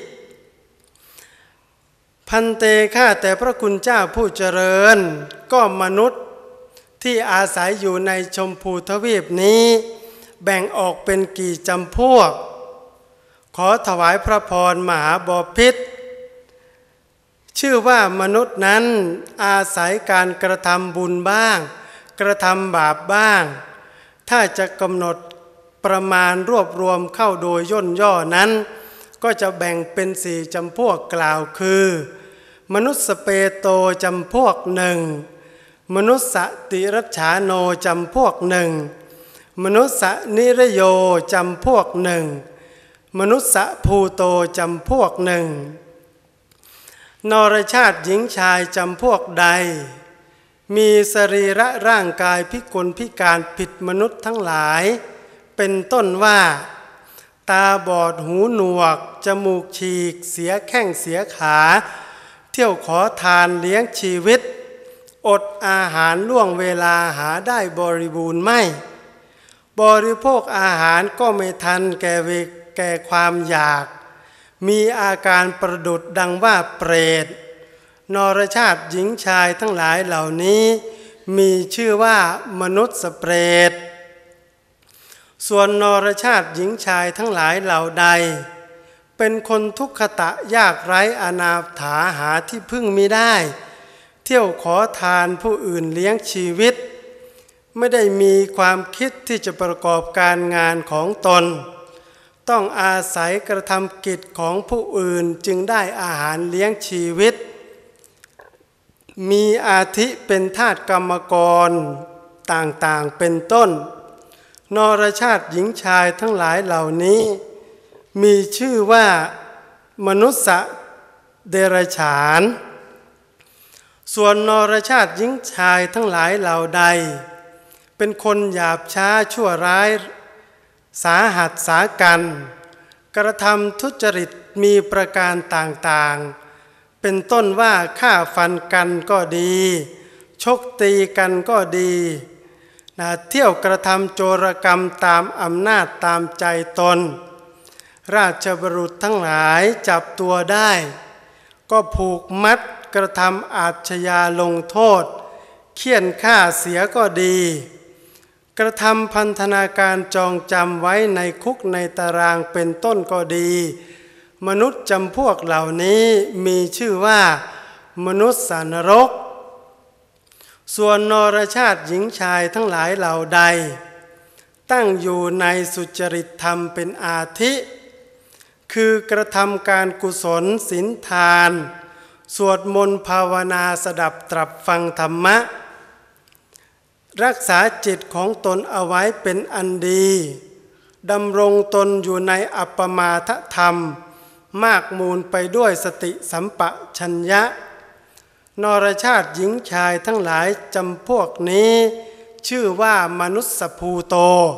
พันเตข้าแต่พระคุณเจ้าผู้เจริญก็มนุษย์ที่อาศัยอยู่ในชมพูทวีปนี้แบ่งออกเป็นกี่จำพวกขอถวายพระพรมหาบพิตรชื่อว่ามนุษย์นั้นอาศัยการกระทำบุญบ้างกระทำบาปบ้างถ้าจะกำหนดประมาณรวบรวมเข้าโดยย่นย่อนั้นก็จะแบ่งเป็นสี่จำพวกกล่าวคือมนุษย์สเปโตจำพวกหนึ่งมนุษย์สติรัชฉาโนจำพวกหนึ่งมนุษย์นิรโยจำพวกหนึ่งมนุษย์ภูโตจำพวกหนึ่งนรชาติหญิงชายจำพวกใดมีสรีระร่างกายพิกลพิการผิดมนุษย์ทั้งหลายเป็นต้นว่าตาบอดหูหนวกจมูกฉีกเสียแข้งเสียขาเที่ยวขอทานเลี้ยงชีวิตอดอาหารล่วงเวลาหาได้บริบูรณ์ไม่บริโภคอาหารก็ไม่ทันแก่เวแก่ความอยากมีอาการประดุจดังว่าเปรตนรชาติหญิงชายทั้งหลายเหล่านี้มีชื่อว่ามนุษย์เปรตส่วนนรชาติหญิงชายทั้งหลายเหล่าใดเป็นคนทุกขตะยากไร้อนาถาหาที่พึ่งมิได้เที่ยวขอทานผู้อื่นเลี้ยงชีวิตไม่ได้มีความคิดที่จะประกอบการงานของตนต้องอาศัยกระทำกิจของผู้อื่นจึงได้อาหารเลี้ยงชีวิตมีอาทิเป็นทาสกรรมกรต่างๆเป็นต้นนรชาติหญิงชายทั้งหลายเหล่านี้มีชื่อว่ามนุษย์เดรัจฉานส่วนนรชาติหญิงชายทั้งหลายเหล่าใดเป็นคนหยาบช้าชั่วร้ายสาหัสสากันกระทำทุจริตมีประการต่างๆเป็นต้นว่าฆ่าฟันกันก็ดีชกตีกันก็ดีนะเที่ยวกระทำโจรกรรมตามอำนาจตามใจตนราชบุรุษทั้งหลายจับตัวได้ก็ผูกมัดกระทำอาชญาลงโทษเฆี่ยนฆ่าเสียก็ดีกระทำพันธนาการจองจำไว้ในคุกในตารางเป็นต้นก็ดีมนุษย์จำพวกเหล่านี้มีชื่อว่ามนุษย์สานรกส่วนนรชาติหญิงชายทั้งหลายเหล่าใดตั้งอยู่ในสุจริตธรรมเป็นอาทิคือกระทำการกุศลศีลทานสวดมนต์ภาวนาสดับตรับฟังธรรมะรักษาจิตของตนเอาไว้เป็นอันดีดำรงตนอยู่ในอัปปมาทธรรมมากมูลไปด้วยสติสัมปชัญญะนรชาติหญิงชายทั้งหลายจำพวกนี้ชื่อว่ามนุษย์ภูโต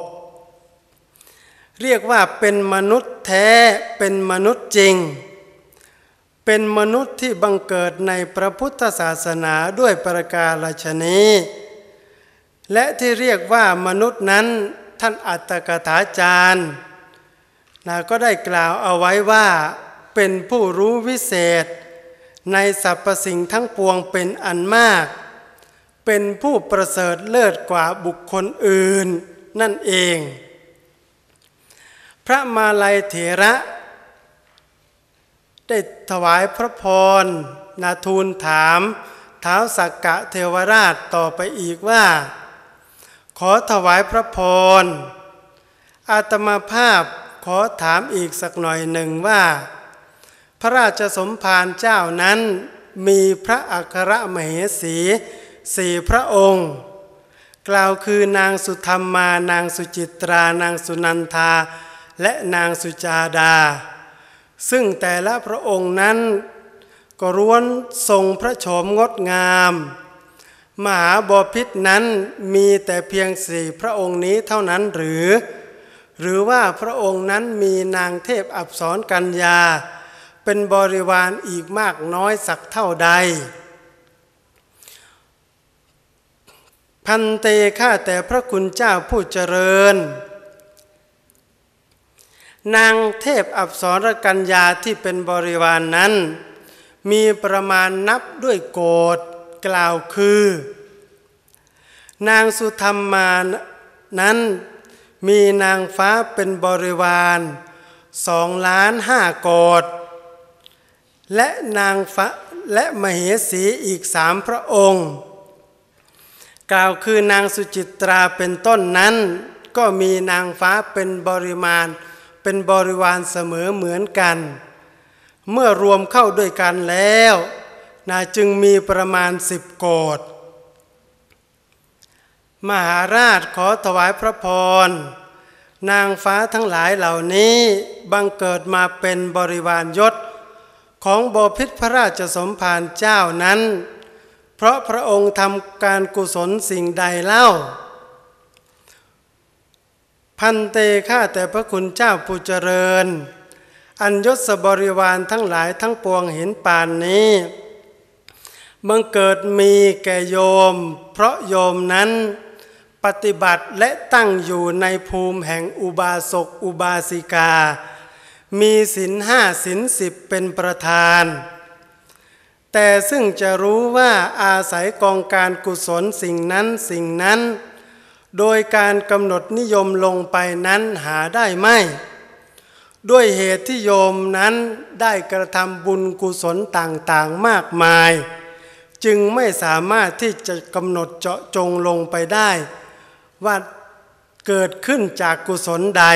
เรียกว่าเป็นมนุษย์แท้เป็นมนุษย์จริงเป็นมนุษย์ที่บังเกิดในพระพุทธศาสนาด้วยประการฉนี้และที่เรียกว่ามนุษย์นั้นท่านอัตถกถาจารย์นะก็ได้กล่าวเอาไว้ว่าเป็นผู้รู้วิเศษในสรรพสิ่งทั้งปวงเป็นอันมากเป็นผู้ประเสริฐเลิศกว่าบุคคลอื่นนั่นเองพระมาลัยเถระได้ถวายพระพรนาทูลถามท้าวสักกะเทวราชต่อไปอีกว่าขอถวายพระพรอาตมาภาพขอถามอีกสักหน่อยหนึ่งว่าพระราชสมภารเจ้านั้นมีพระอัครมเหสีสี่พระองค์กล่าวคือนางสุธรรมานางสุจิตรานางสุนันทาและนางสุจาดาซึ่งแต่ละพระองค์นั้นก็ล้วนทรงพระโฉมงดงามมหาบพิตรนั้นมีแต่เพียงสี่พระองค์นี้เท่านั้นหรือหรือว่าพระองค์นั้นมีนางเทพอัปสรกัญญาเป็นบริวารอีกมากน้อยสักเท่าใดพันเตข้าแต่พระคุณเจ้าผู้เจริญนางเทพอัปสรกัญญาที่เป็นบริวาร น, นั้นมีประมาณนับด้วยโกฏกล่าวคือนางสุธรรมานั้นมีนางฟ้าเป็นบริวารสองล้านห้าโกฏและนางฟ้าและมเหสีอีกสามพระองค์กล่าวคือนางสุจิตราเป็นต้นนั้นก็มีนางฟ้าเป็นบริมาณเป็นบริวารเสมอเหมือนกันเมื่อรวมเข้าด้วยกันแล้วนาจึงมีประมาณสิบโกฏมหาราชขอถวายพระพรนางฟ้าทั้งหลายเหล่านี้บังเกิดมาเป็นบริวารยศของบพิตรพระราชสมภารเจ้านั้นเพราะพระองค์ทำการกุศลสิ่งใดเล่าพันเตข้าแต่พระคุณเจ้าผู้เจริญอัญยศบริวารทั้งหลายทั้งปวงเห็นปานนี้บังเกิดมีแก่โยมเพราะโยมนั้นปฏิบัติและตั้งอยู่ในภูมิแห่งอุบาสกอุบาสิกามีศีลห้าศีลสิบเป็นประธานแต่ซึ่งจะรู้ว่าอาศัยกองการกุศลสิ่งนั้นสิ่งนั้นโดยการกำหนดนิยมลงไปนั้นหาได้ไม่ด้วยเหตุที่โยมนั้นได้กระทำบุญกุศลต่างๆมากมายจึงไม่สามารถที่จะกำหนดเจาะจงลงไปได้ว่าเกิดขึ้นจากกุศลใด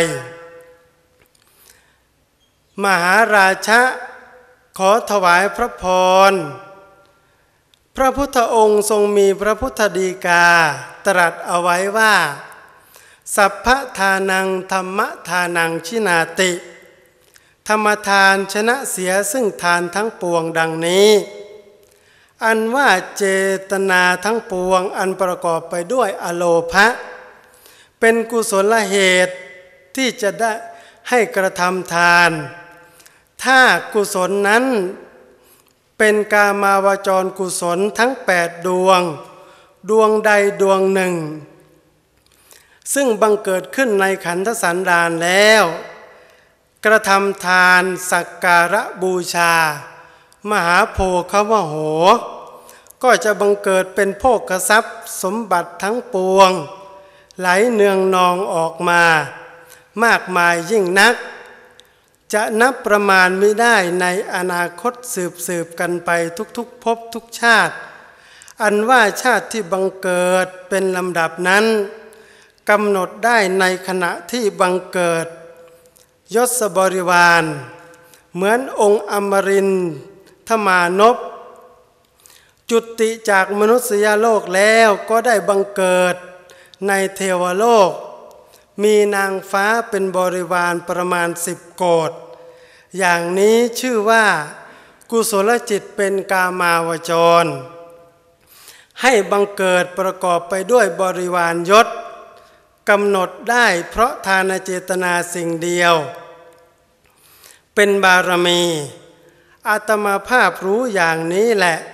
มหาราชะขอถวายพระพรพระพุทธองค์ทรงมีพระพุทธฎีกาตรัสเอาไว้ว่าสัพพทานังธรรมทานังชินาติธรรมทานชนะเสียซึ่งทานทั้งปวงดังนี้อันว่าเจตนาทั้งปวงอันประกอบไปด้วยอโลภะเป็นกุศลเหตุที่จะได้ให้กระทำทานถ้ากุศลนั้นเป็นกามาวจรกุศลทั้งแปดดวงดวงใดดวงหนึ่งซึ่งบังเกิดขึ้นในขันธสันดานแล้วกระทำทานสักการะบูชามหาโพคาวโหก็จะบังเกิดเป็นโภคทรัพย์สมบัติทั้งปวงไหลเนืองนองออกมามากมายยิ่งนักจะนับประมาณไม่ได้ในอนาคตสืบสืบกันไปทุกๆภพทุกชาติอันว่าชาติที่บังเกิดเป็นลำดับนั้นกำหนดได้ในขณะที่บังเกิดยศบริวารเหมือนองค์อมรินทมานพจุติจากมนุษยโลกแล้วก็ได้บังเกิดในเทวโลกมีนางฟ้าเป็นบริวารประมาณสิบโกฏอย่างนี้ชื่อว่ากุศลจิตเป็นกามาวจรให้บังเกิดประกอบไปด้วยบริวารยศกำหนดได้เพราะทานเจตนาสิ่งเดียวเป็นบารมีอาตมาภาพรู้อย่างนี้แหละ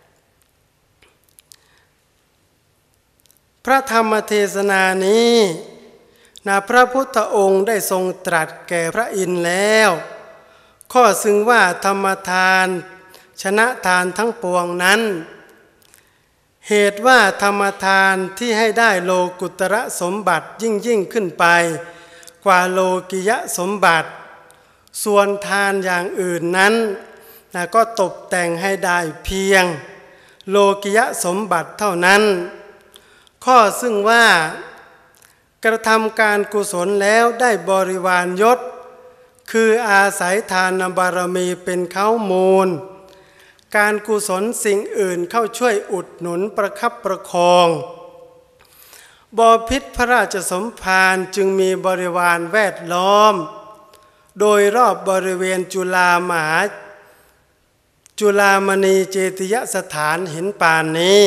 พระธรรมเทศนานี้นะพระพุทธองค์ได้ทรงตรัสแก่พระอินทร์แล้วข้อซึ่งว่าธรรมทานชนะทานทั้งปวงนั้นเหตุว่าธรรมทานที่ให้ได้โลกุตระสมบัติยิ่งยิ่งขึ้นไปกว่าโลกิยะสมบัติส่วนทานอย่างอื่นนั้นนะก็ตกแต่งให้ได้เพียงโลกิยสมบัติเท่านั้นข้อซึ่งว่ากระทำการกุศลแล้วได้บริวารยศคืออาศัยทานบารมีเป็นเค้ามูลการกุศลสิ่งอื่นเข้าช่วยอุดหนุนประคับประคองบพิตรพระราชสมภารจึงมีบริวารแวดล้อมโดยรอบบริเวณจุฬามหาจุฬามณีเจติยสถานเห็นปานนี้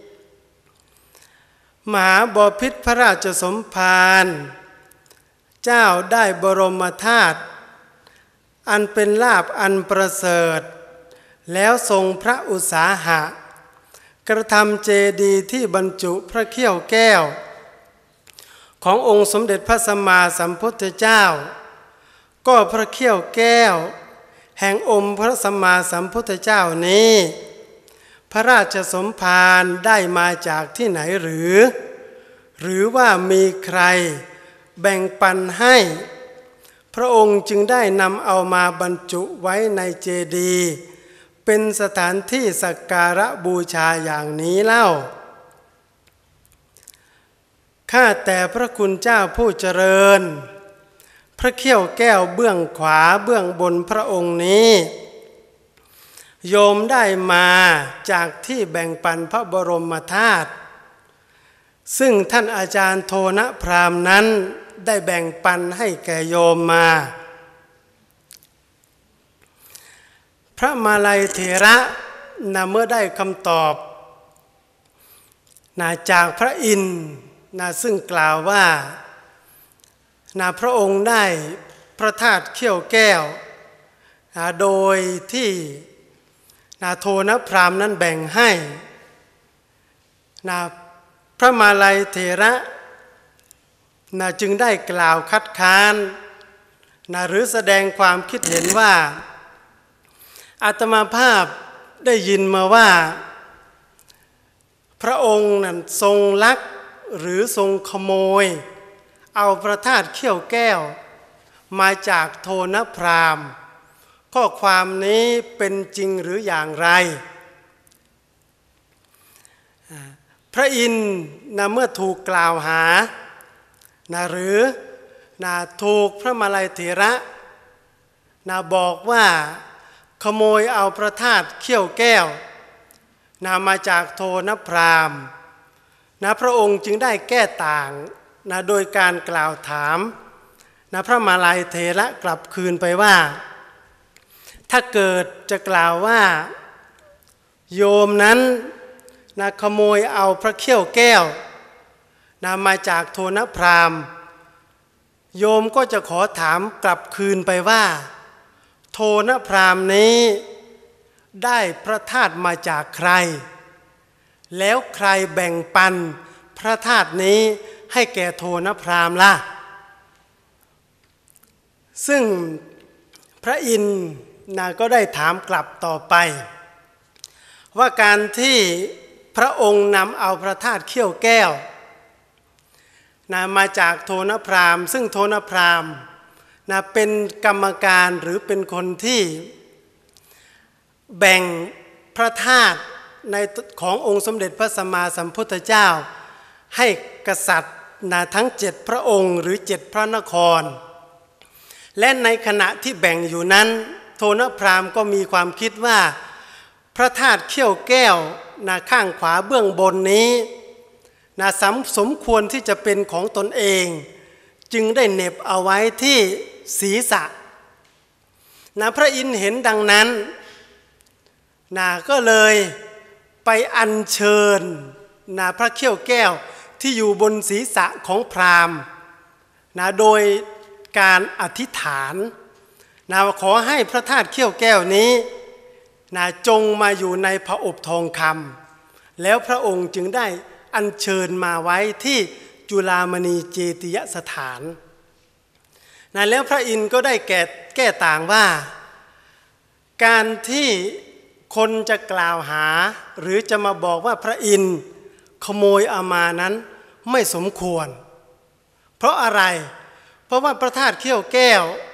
มหาบพิตรพระราชสมภารเจ้าได้บรมธาตุอันเป็นลาภอันประเสริฐแล้วทรงพระอุตสาหะกระทำเจดีย์ที่บรรจุพระเขี้ยวแก้วขององค์สมเด็จพระสัมมาสัมพุทธเจ้าก็พระเขี้ยวแก้วแห่งองค์พระสัมมาสัมพุทธเจ้านี้พระราชสมภารได้มาจากที่ไหนหรือหรือว่ามีใครแบ่งปันให้พระองค์จึงได้นำเอามาบรรจุไว้ในเจดีย์เป็นสถานที่สักการะบูชาอย่างนี้เล่าข้าแต่พระคุณเจ้าผู้เจริญพระเขี้ยวแก้วเบื้องขวาเบื้องบนพระองค์นี้โยมได้มาจากที่แบ่งปันพระบรมธาตุซึ่งท่านอาจารย์โทนพราหมณ์นั้นได้แบ่งปันให้แก่โยมมาพระมาลัยเถระนะเมื่อได้คำตอบนะจากพระอินทร์นะซึ่งกล่าวว่านะพระองค์ได้พระธาตุเขี้ยวแก้วนะโดยที่นะโทนพราหมณ์นั้นแบ่งให้นะพระมาลัยเถระนะจึงได้กล่าวคัดค้านนะหรือแสดงความคิดเห็นว่าอาตมาภาพได้ยินมาว่าพระองค์นั้นทรงลักหรือทรงขโมยเอาพระธาตุเขี้ยวแก้วมาจากโทนพราหมณ์ข้อความนี้เป็นจริงหรืออย่างไรพระอินทร์นะเมื่อถูกกล่าวหานะหรือนะถูกพระมาลัยเถระนะบอกว่าขโมยเอาพระธาตุเขี้ยวแก้วนะมาจากโทนพราหมณ์นะพระองค์จึงได้แก้ต่างนะโดยการกล่าวถามนะพระมาลัยเถระกลับคืนไปว่าถ้าเกิดจะกล่าวว่าโยมนั้นนะขโมยเอาพระเขี้ยวแก้วนะมาจากโทนพราหมณ์โยมก็จะขอถามกลับคืนไปว่าโทนพราหมณ์นี้ได้พระธาตุมาจากใครแล้วใครแบ่งปันพระธาตุนี้ให้แก่โทนพราหมณ์ล่ะซึ่งพระอินทร์นะก็ได้ถามกลับต่อไปว่าการที่พระองค์นำเอาพระธาตุเขี้ยวแก้วนะมาจากโทนพราหมณ์ซึ่งโทนพราหมณ์นะเป็นกรรมการหรือเป็นคนที่แบ่งพระธาตุในขององค์สมเด็จพระสัมมาสัมพุทธเจ้าให้กษัตริย์นะทั้งเจ็ดพระองค์หรือเจ็ดพระนครและในขณะที่แบ่งอยู่นั้นโทนพราหมณ์ก็มีความคิดว่าพระธาตุเขี้ยวแก้วนะข้างขวาเบื้องบนนี้นะสมสมควรที่จะเป็นของตนเองจึงได้เหน็บเอาไว้ที่ศีรษะนะพระอินทร์เห็นดังนั้นนะก็เลยไปอัญเชิญนะพระเขี้ยวแก้วที่อยู่บนศีรษะของพราหมณ์นะโดยการอธิษฐานนะขอให้พระธาตุเขี้ยวแก้วนี้นะจงมาอยู่ในพระอบทองคำแล้วพระองค์จึงได้อัญเชิญมาไว้ที่จุฬามณีเจติยสถานนะแล้วพระอินทร์ก็ได้แก้แก้ต่างว่าการที่คนจะกล่าวหาหรือจะมาบอกว่าพระอินทร์ขโมยเอามานั้นไม่สมควรเพราะอะไรเพราะว่าพระธาตุเขี้ยวแก้วใ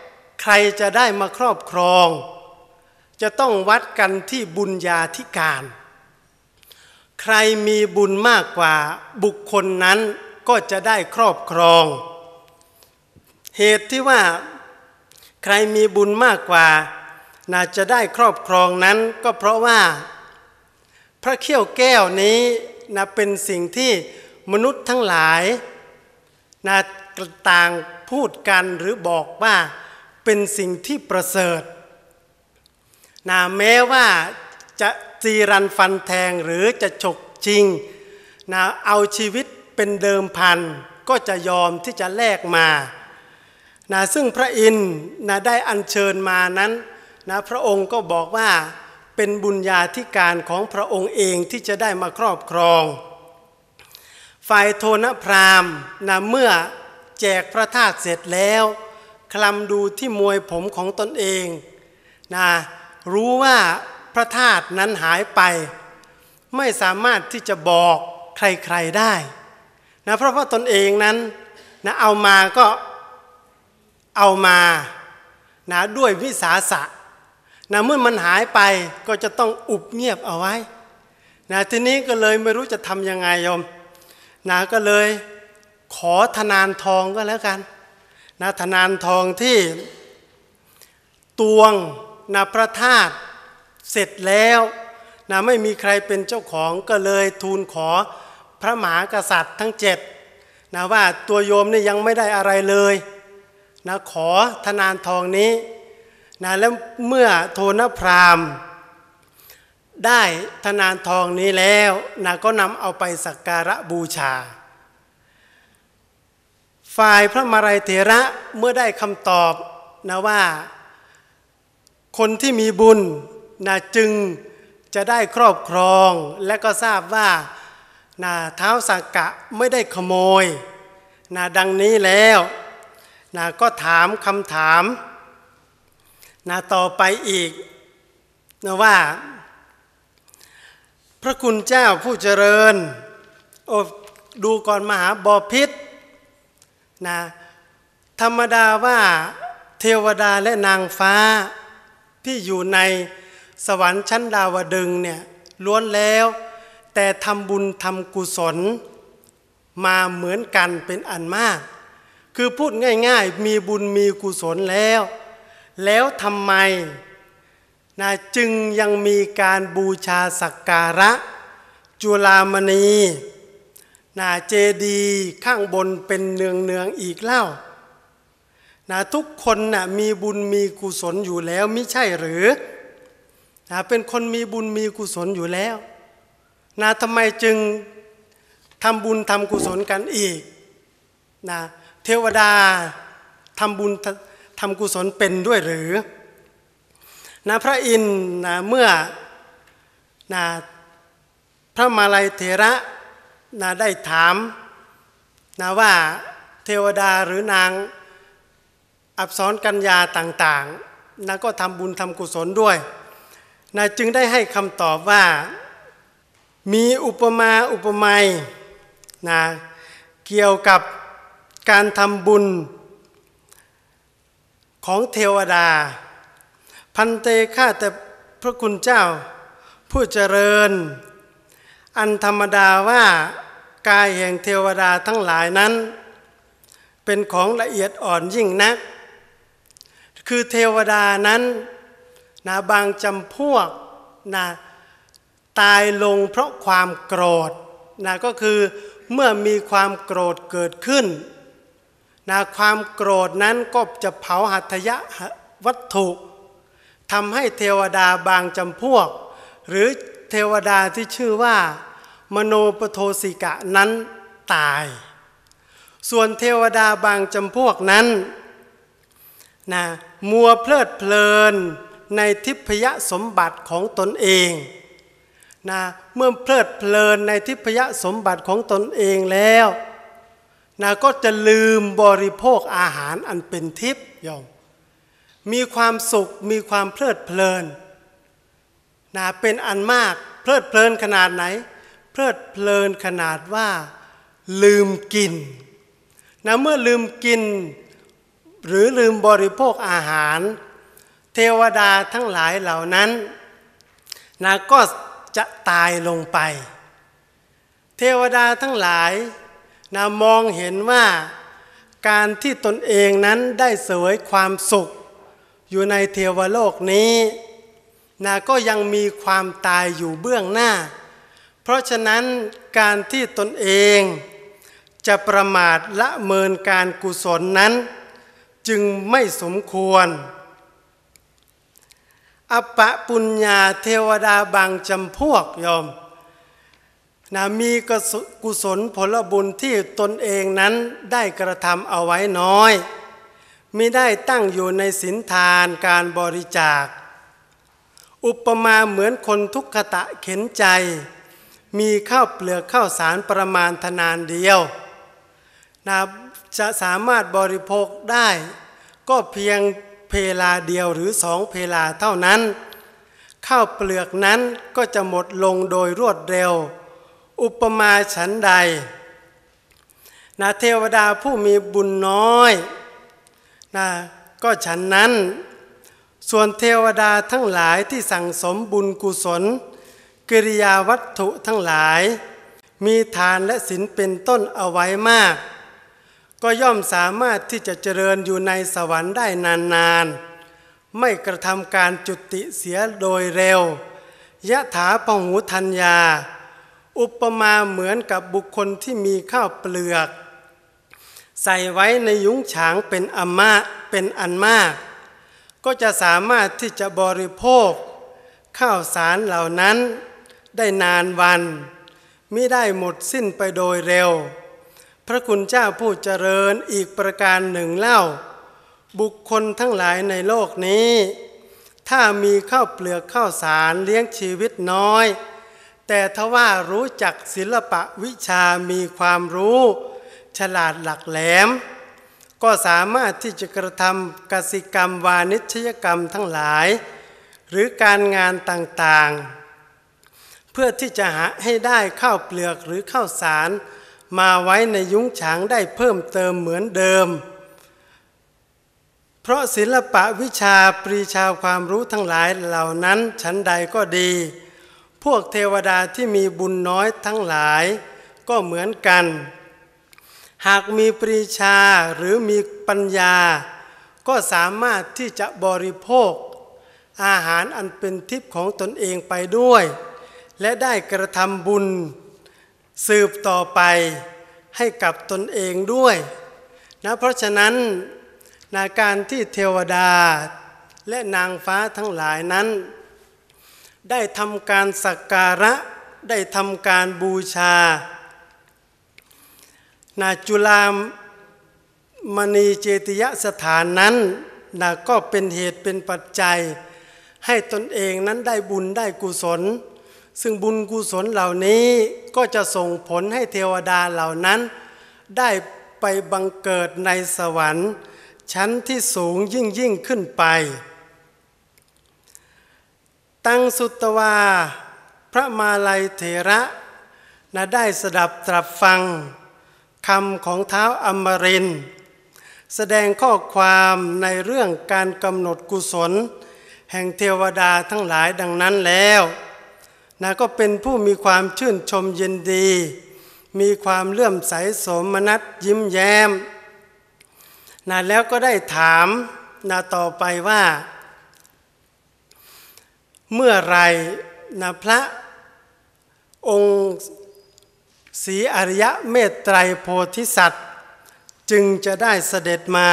ใครจะได้มาครอบครองจะต้องวัดกันที่บุญญาธิการใครมีบุญมากกว่าบุคคลนั้นก็จะได้ครอบครองเหตุที่ว่าใครมีบุญมากกว่าน่าจะได้ครอบครองนั้นก็เพราะว่าพระเขี้ยวแก้วนี้นะเป็นสิ่งที่มนุษย์ทั้งหลายนะต่างพูดกันหรือบอกว่าเป็นสิ่งที่ประเสริฐนะแม้ว่าจะจีรันฟันแทงหรือจะฉกชิงนะเอาชีวิตเป็นเดิมพันก็จะยอมที่จะแลกมานะซึ่งพระอินทร์นะได้อัญเชิญมานั้นนะพระองค์ก็บอกว่าเป็นบุญญาธิการของพระองค์เองที่จะได้มาครอบครองฝ่ายโทนพราหมณ์นะเมื่อแจกพระธาตุเสร็จแล้วคลำดูที่มวยผมของตนเองนะรู้ว่าพระธาตุนั้นหายไปไม่สามารถที่จะบอกใครๆได้นะเพราะว่าตนเองนั้นนะเอามาก็เอามานะด้วยวิสาสะนะเมื่อมันหายไปก็จะต้องอุบเงียบเอาไว้นะทีนี้ก็เลยไม่รู้จะทำยังไงโยมนะก็เลยขอธนานทองก็แล้วกันนะธนานทองที่ตวงนะพระธาตุเสร็จแล้วนะไม่มีใครเป็นเจ้าของก็เลยทูลขอพระมหากษัตริย์ทั้งเจ็ดนะว่าตัวโยมนี่ยังไม่ได้อะไรเลยนะขอธนานทองนี้นะแล้วเมื่อโทนพราหมณ์ได้ธนานทองนี้แล้วนะก็นำเอาไปสักการะบูชาฝ่ายพระมาลัยเถระเมื่อได้คำตอบนะว่าคนที่มีบุญนะจึงจะได้ครอบครองและก็ทราบว่านะท้าวสักกะไม่ได้ขโมยนะดังนี้แล้วนะก็ถามคำถามนะต่อไปอีกนะว่าพระคุณเจ้าผู้เจริญโอ้ดูก่อนมหาบพิตรนะธรรมดาว่าเทวดาและนางฟ้าที่อยู่ในสวรรค์ชั้นดาวดึงส์เนี่ยล้วนแล้วแต่ทำบุญทำกุศลมาเหมือนกันเป็นอันมากคือพูดง่ายๆมีบุญมีกุศลแล้วแล้วทำไมนะจึงยังมีการบูชาสักการะจุฬามณีนะเจดีย์ข้างบนเป็นเนืองเนืองอีกเล่านะทุกคนนะมีบุญมีกุศลอยู่แล้วไม่ใช่หรือนะเป็นคนมีบุญมีกุศลอยู่แล้วนะทำไมจึงทำบุญทำกุศลกันอีกนะเทวดาทำบุญทำกุศลเป็นด้วยหรือนะพระอินทร์นะเมื่อนะพระมาลัยเถระนะได้ถามนะว่าเทวดาหรือนางอัปสรกัญญาต่างๆนะก็ทำบุญทำกุศลด้วยนะจึงได้ให้คำตอบว่ามีอุปมาอุปไมยนะเกี่ยวกับการทำบุญของเทวดาพันเตข้าแต่พระคุณเจ้าผู้เจริญอันธรรมดาว่ากายแห่งเทวดาทั้งหลายนั้นเป็นของละเอียดอ่อนยิ่งนักคือเทวดานั้นนะบางจำพวกนะตายลงเพราะความโกรธนะก็คือเมื่อมีความโกรธเกิดขึ้นนะความโกรธนั้นก็จะเผาหัตถยวัตถุทำให้เทวดาบางจำพวกหรือเทวดาที่ชื่อว่ามโนปโทสิกะนั้นตายส่วนเทวดาบางจำพวกนั้นนะมัวเพลิดเพลินในทิพยสมบัติของตนเองนะเมื่อเพลิดเพลินในทิพยสมบัติของตนเองแล้วนะก็จะลืมบริโภคอาหารอันเป็นทิพย์โยมมีความสุขมีความเพลิดเพลินนะเป็นอันมากเพลิดเพลินขนาดไหนเพลิดเพลินขนาดว่าลืมกินนะเมื่อลืมกินหรือลืมบริโภคอาหารเทวดาทั้งหลายเหล่านั้นนะก็จะตายลงไปเทวดาทั้งหลายนะมองเห็นว่าการที่ตนเองนั้นได้เสวยความสุขอยู่ในเทวโลกนี้นะก็ยังมีความตายอยู่เบื้องหน้าเพราะฉะนั้นการที่ตนเองจะประมาทละเมินการกุศลนั้นจึงไม่สมควรอปะปุญญาเทวดาบางจำพวกโยมนะมีกุศลผลบุญที่ตนเองนั้นได้กระทำเอาไว้น้อยมิได้ตั้งอยู่ในศีลทานการบริจาคอุปมาเหมือนคนทุกขตะเข็นใจมีข้าวเปลือกข้าวสารประมาณทนานเดียวนะจะสามารถบริโภคได้ก็เพียงเพลาเดียวหรือสองเพลาเท่านั้นข้าวเปลือกนั้นก็จะหมดลงโดยรวดเร็วอุปมาฉันใดนะเทวดาผู้มีบุญน้อยนะก็ฉันนั้นส่วนเทวดาทั้งหลายที่สั่งสมบุญกุศลกิริยาวัตถุทั้งหลายมีทานและศีลเป็นต้นเอาไว้มากก็ย่อมสามารถที่จะเจริญอยู่ในสวรรค์ได้นานๆไม่กระทำการจุติเสียโดยเร็วยะถาปหูทัญญาอุปมาเหมือนกับบุคคลที่มีข้าวเปลือกใส่ไว้ในยุ้งฉางเป็นอันมากเป็นอันมากก็จะสามารถที่จะบริโภคข้าวสารเหล่านั้นได้นานวันมิได้หมดสิ้นไปโดยเร็วพระคุณเจ้าผู้เจริญอีกประการหนึ่งเล่าบุคคลทั้งหลายในโลกนี้ถ้ามีข้าวเปลือกข้าวสารเลี้ยงชีวิตน้อยแต่ทว่ารู้จักศิลปะวิชามีความรู้ฉลาดหลักแหลมก็สามารถที่จะกระทำกสิกรรมวานิชยกรรมทั้งหลายหรือการงานต่างๆเพื่อที่จะหาให้ได้ข้าวเปลือกหรือข้าวสารมาไว้ในยุ้งฉางได้เพิ่มเติมเหมือนเดิมเพราะศิลปะวิชาปรีชาความรู้ทั้งหลายเหล่านั้นชั้นใดก็ดีพวกเทวดาที่มีบุญน้อยทั้งหลายก็เหมือนกันหากมีปรีชาหรือมีปัญญาก็สามารถที่จะบริโภคอาหารอันเป็นทิพย์ของตนเองไปด้วยและได้กระทำบุญสืบต่อไปให้กับตนเองด้วยนะเพราะฉะนั้นในการที่เทวดาและนางฟ้าทั้งหลายนั้นได้ทำการสักการะได้ทำการบูชานาจุฬามณีเจติยสถานนั้นนะก็เป็นเหตุเป็นปัจจัยให้ตนเองนั้นได้บุญได้กุศลซึ่งบุญกุศลเหล่านี้ก็จะส่งผลให้เทวดาเหล่านั้นได้ไปบังเกิดในสวรรค์ชั้นที่สูงยิ่งยิ่งขึ้นไปตังสุตวาพระมาลัยเถระนะได้สดับตรับฟังคำของท้าวอมรินทร์แสดงข้อความในเรื่องการกำหนดกุศลแห่งเทวดาทั้งหลายดังนั้นแล้วนะก็เป็นผู้มีความชื่นชมยินดีมีความเลื่อมใสโสมนัสยิ้มแย้มนะแล้วก็ได้ถามนะต่อไปว่าเมื่อไรนะพระองค์ศรีอริยเมตไตรโพธิสัตว์จึงจะได้เสด็จมา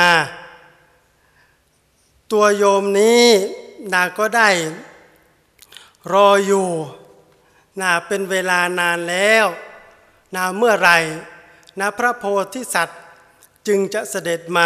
ตัวโยมนี้นะก็ได้รออยู่นะเป็นเวลานานแล้วนะเมื่อไรนะพระโพธิสัตว์จึงจะเสด็จมา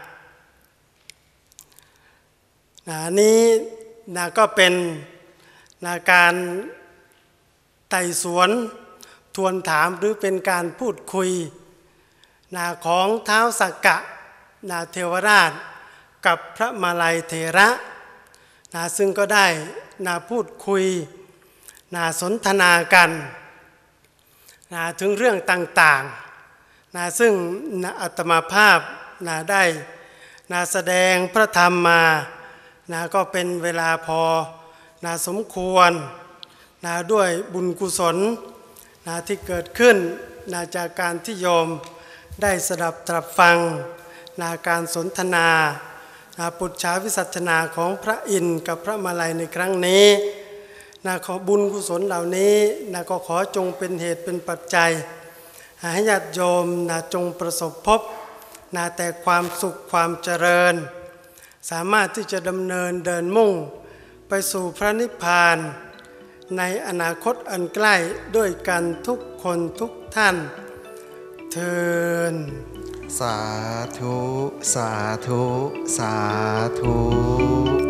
นะนี้นะก็เป็นนะการไต่สวนทวนถามหรือเป็นการพูดคุยนะของท้าวสักกะนะเทวราชกับพระมาลัยเถระนะซึ่งก็ได้นะพูดคุยนะสนทนากันนะถึงเรื่องต่างๆนะซึ่งนะอาตมาภาพนะได้นะแสดงพระธรรมมานะก็เป็นเวลาพอนะสมควรนะด้วยบุญกุศลนะที่เกิดขึ้นนะจากการที่โยมได้สดับตรับฟังนะการสนทนานะปุจฉาวิสัชนาของพระอินทร์กับพระมาลัยในครั้งนี้นะขอบุญกุศลเหล่านี้นะก็ขอจงเป็นเหตุเป็นปัจจัยให้ญาติโยมนะจงประสบพบนะแต่ความสุขความเจริญสามารถที่จะดำเนินเดินมุ่งไปสู่พระนิพพานในอนาคตอันใกล้ด้วยกันทุกคนทุกท่านเทิน
สาธุสาธุสาธุ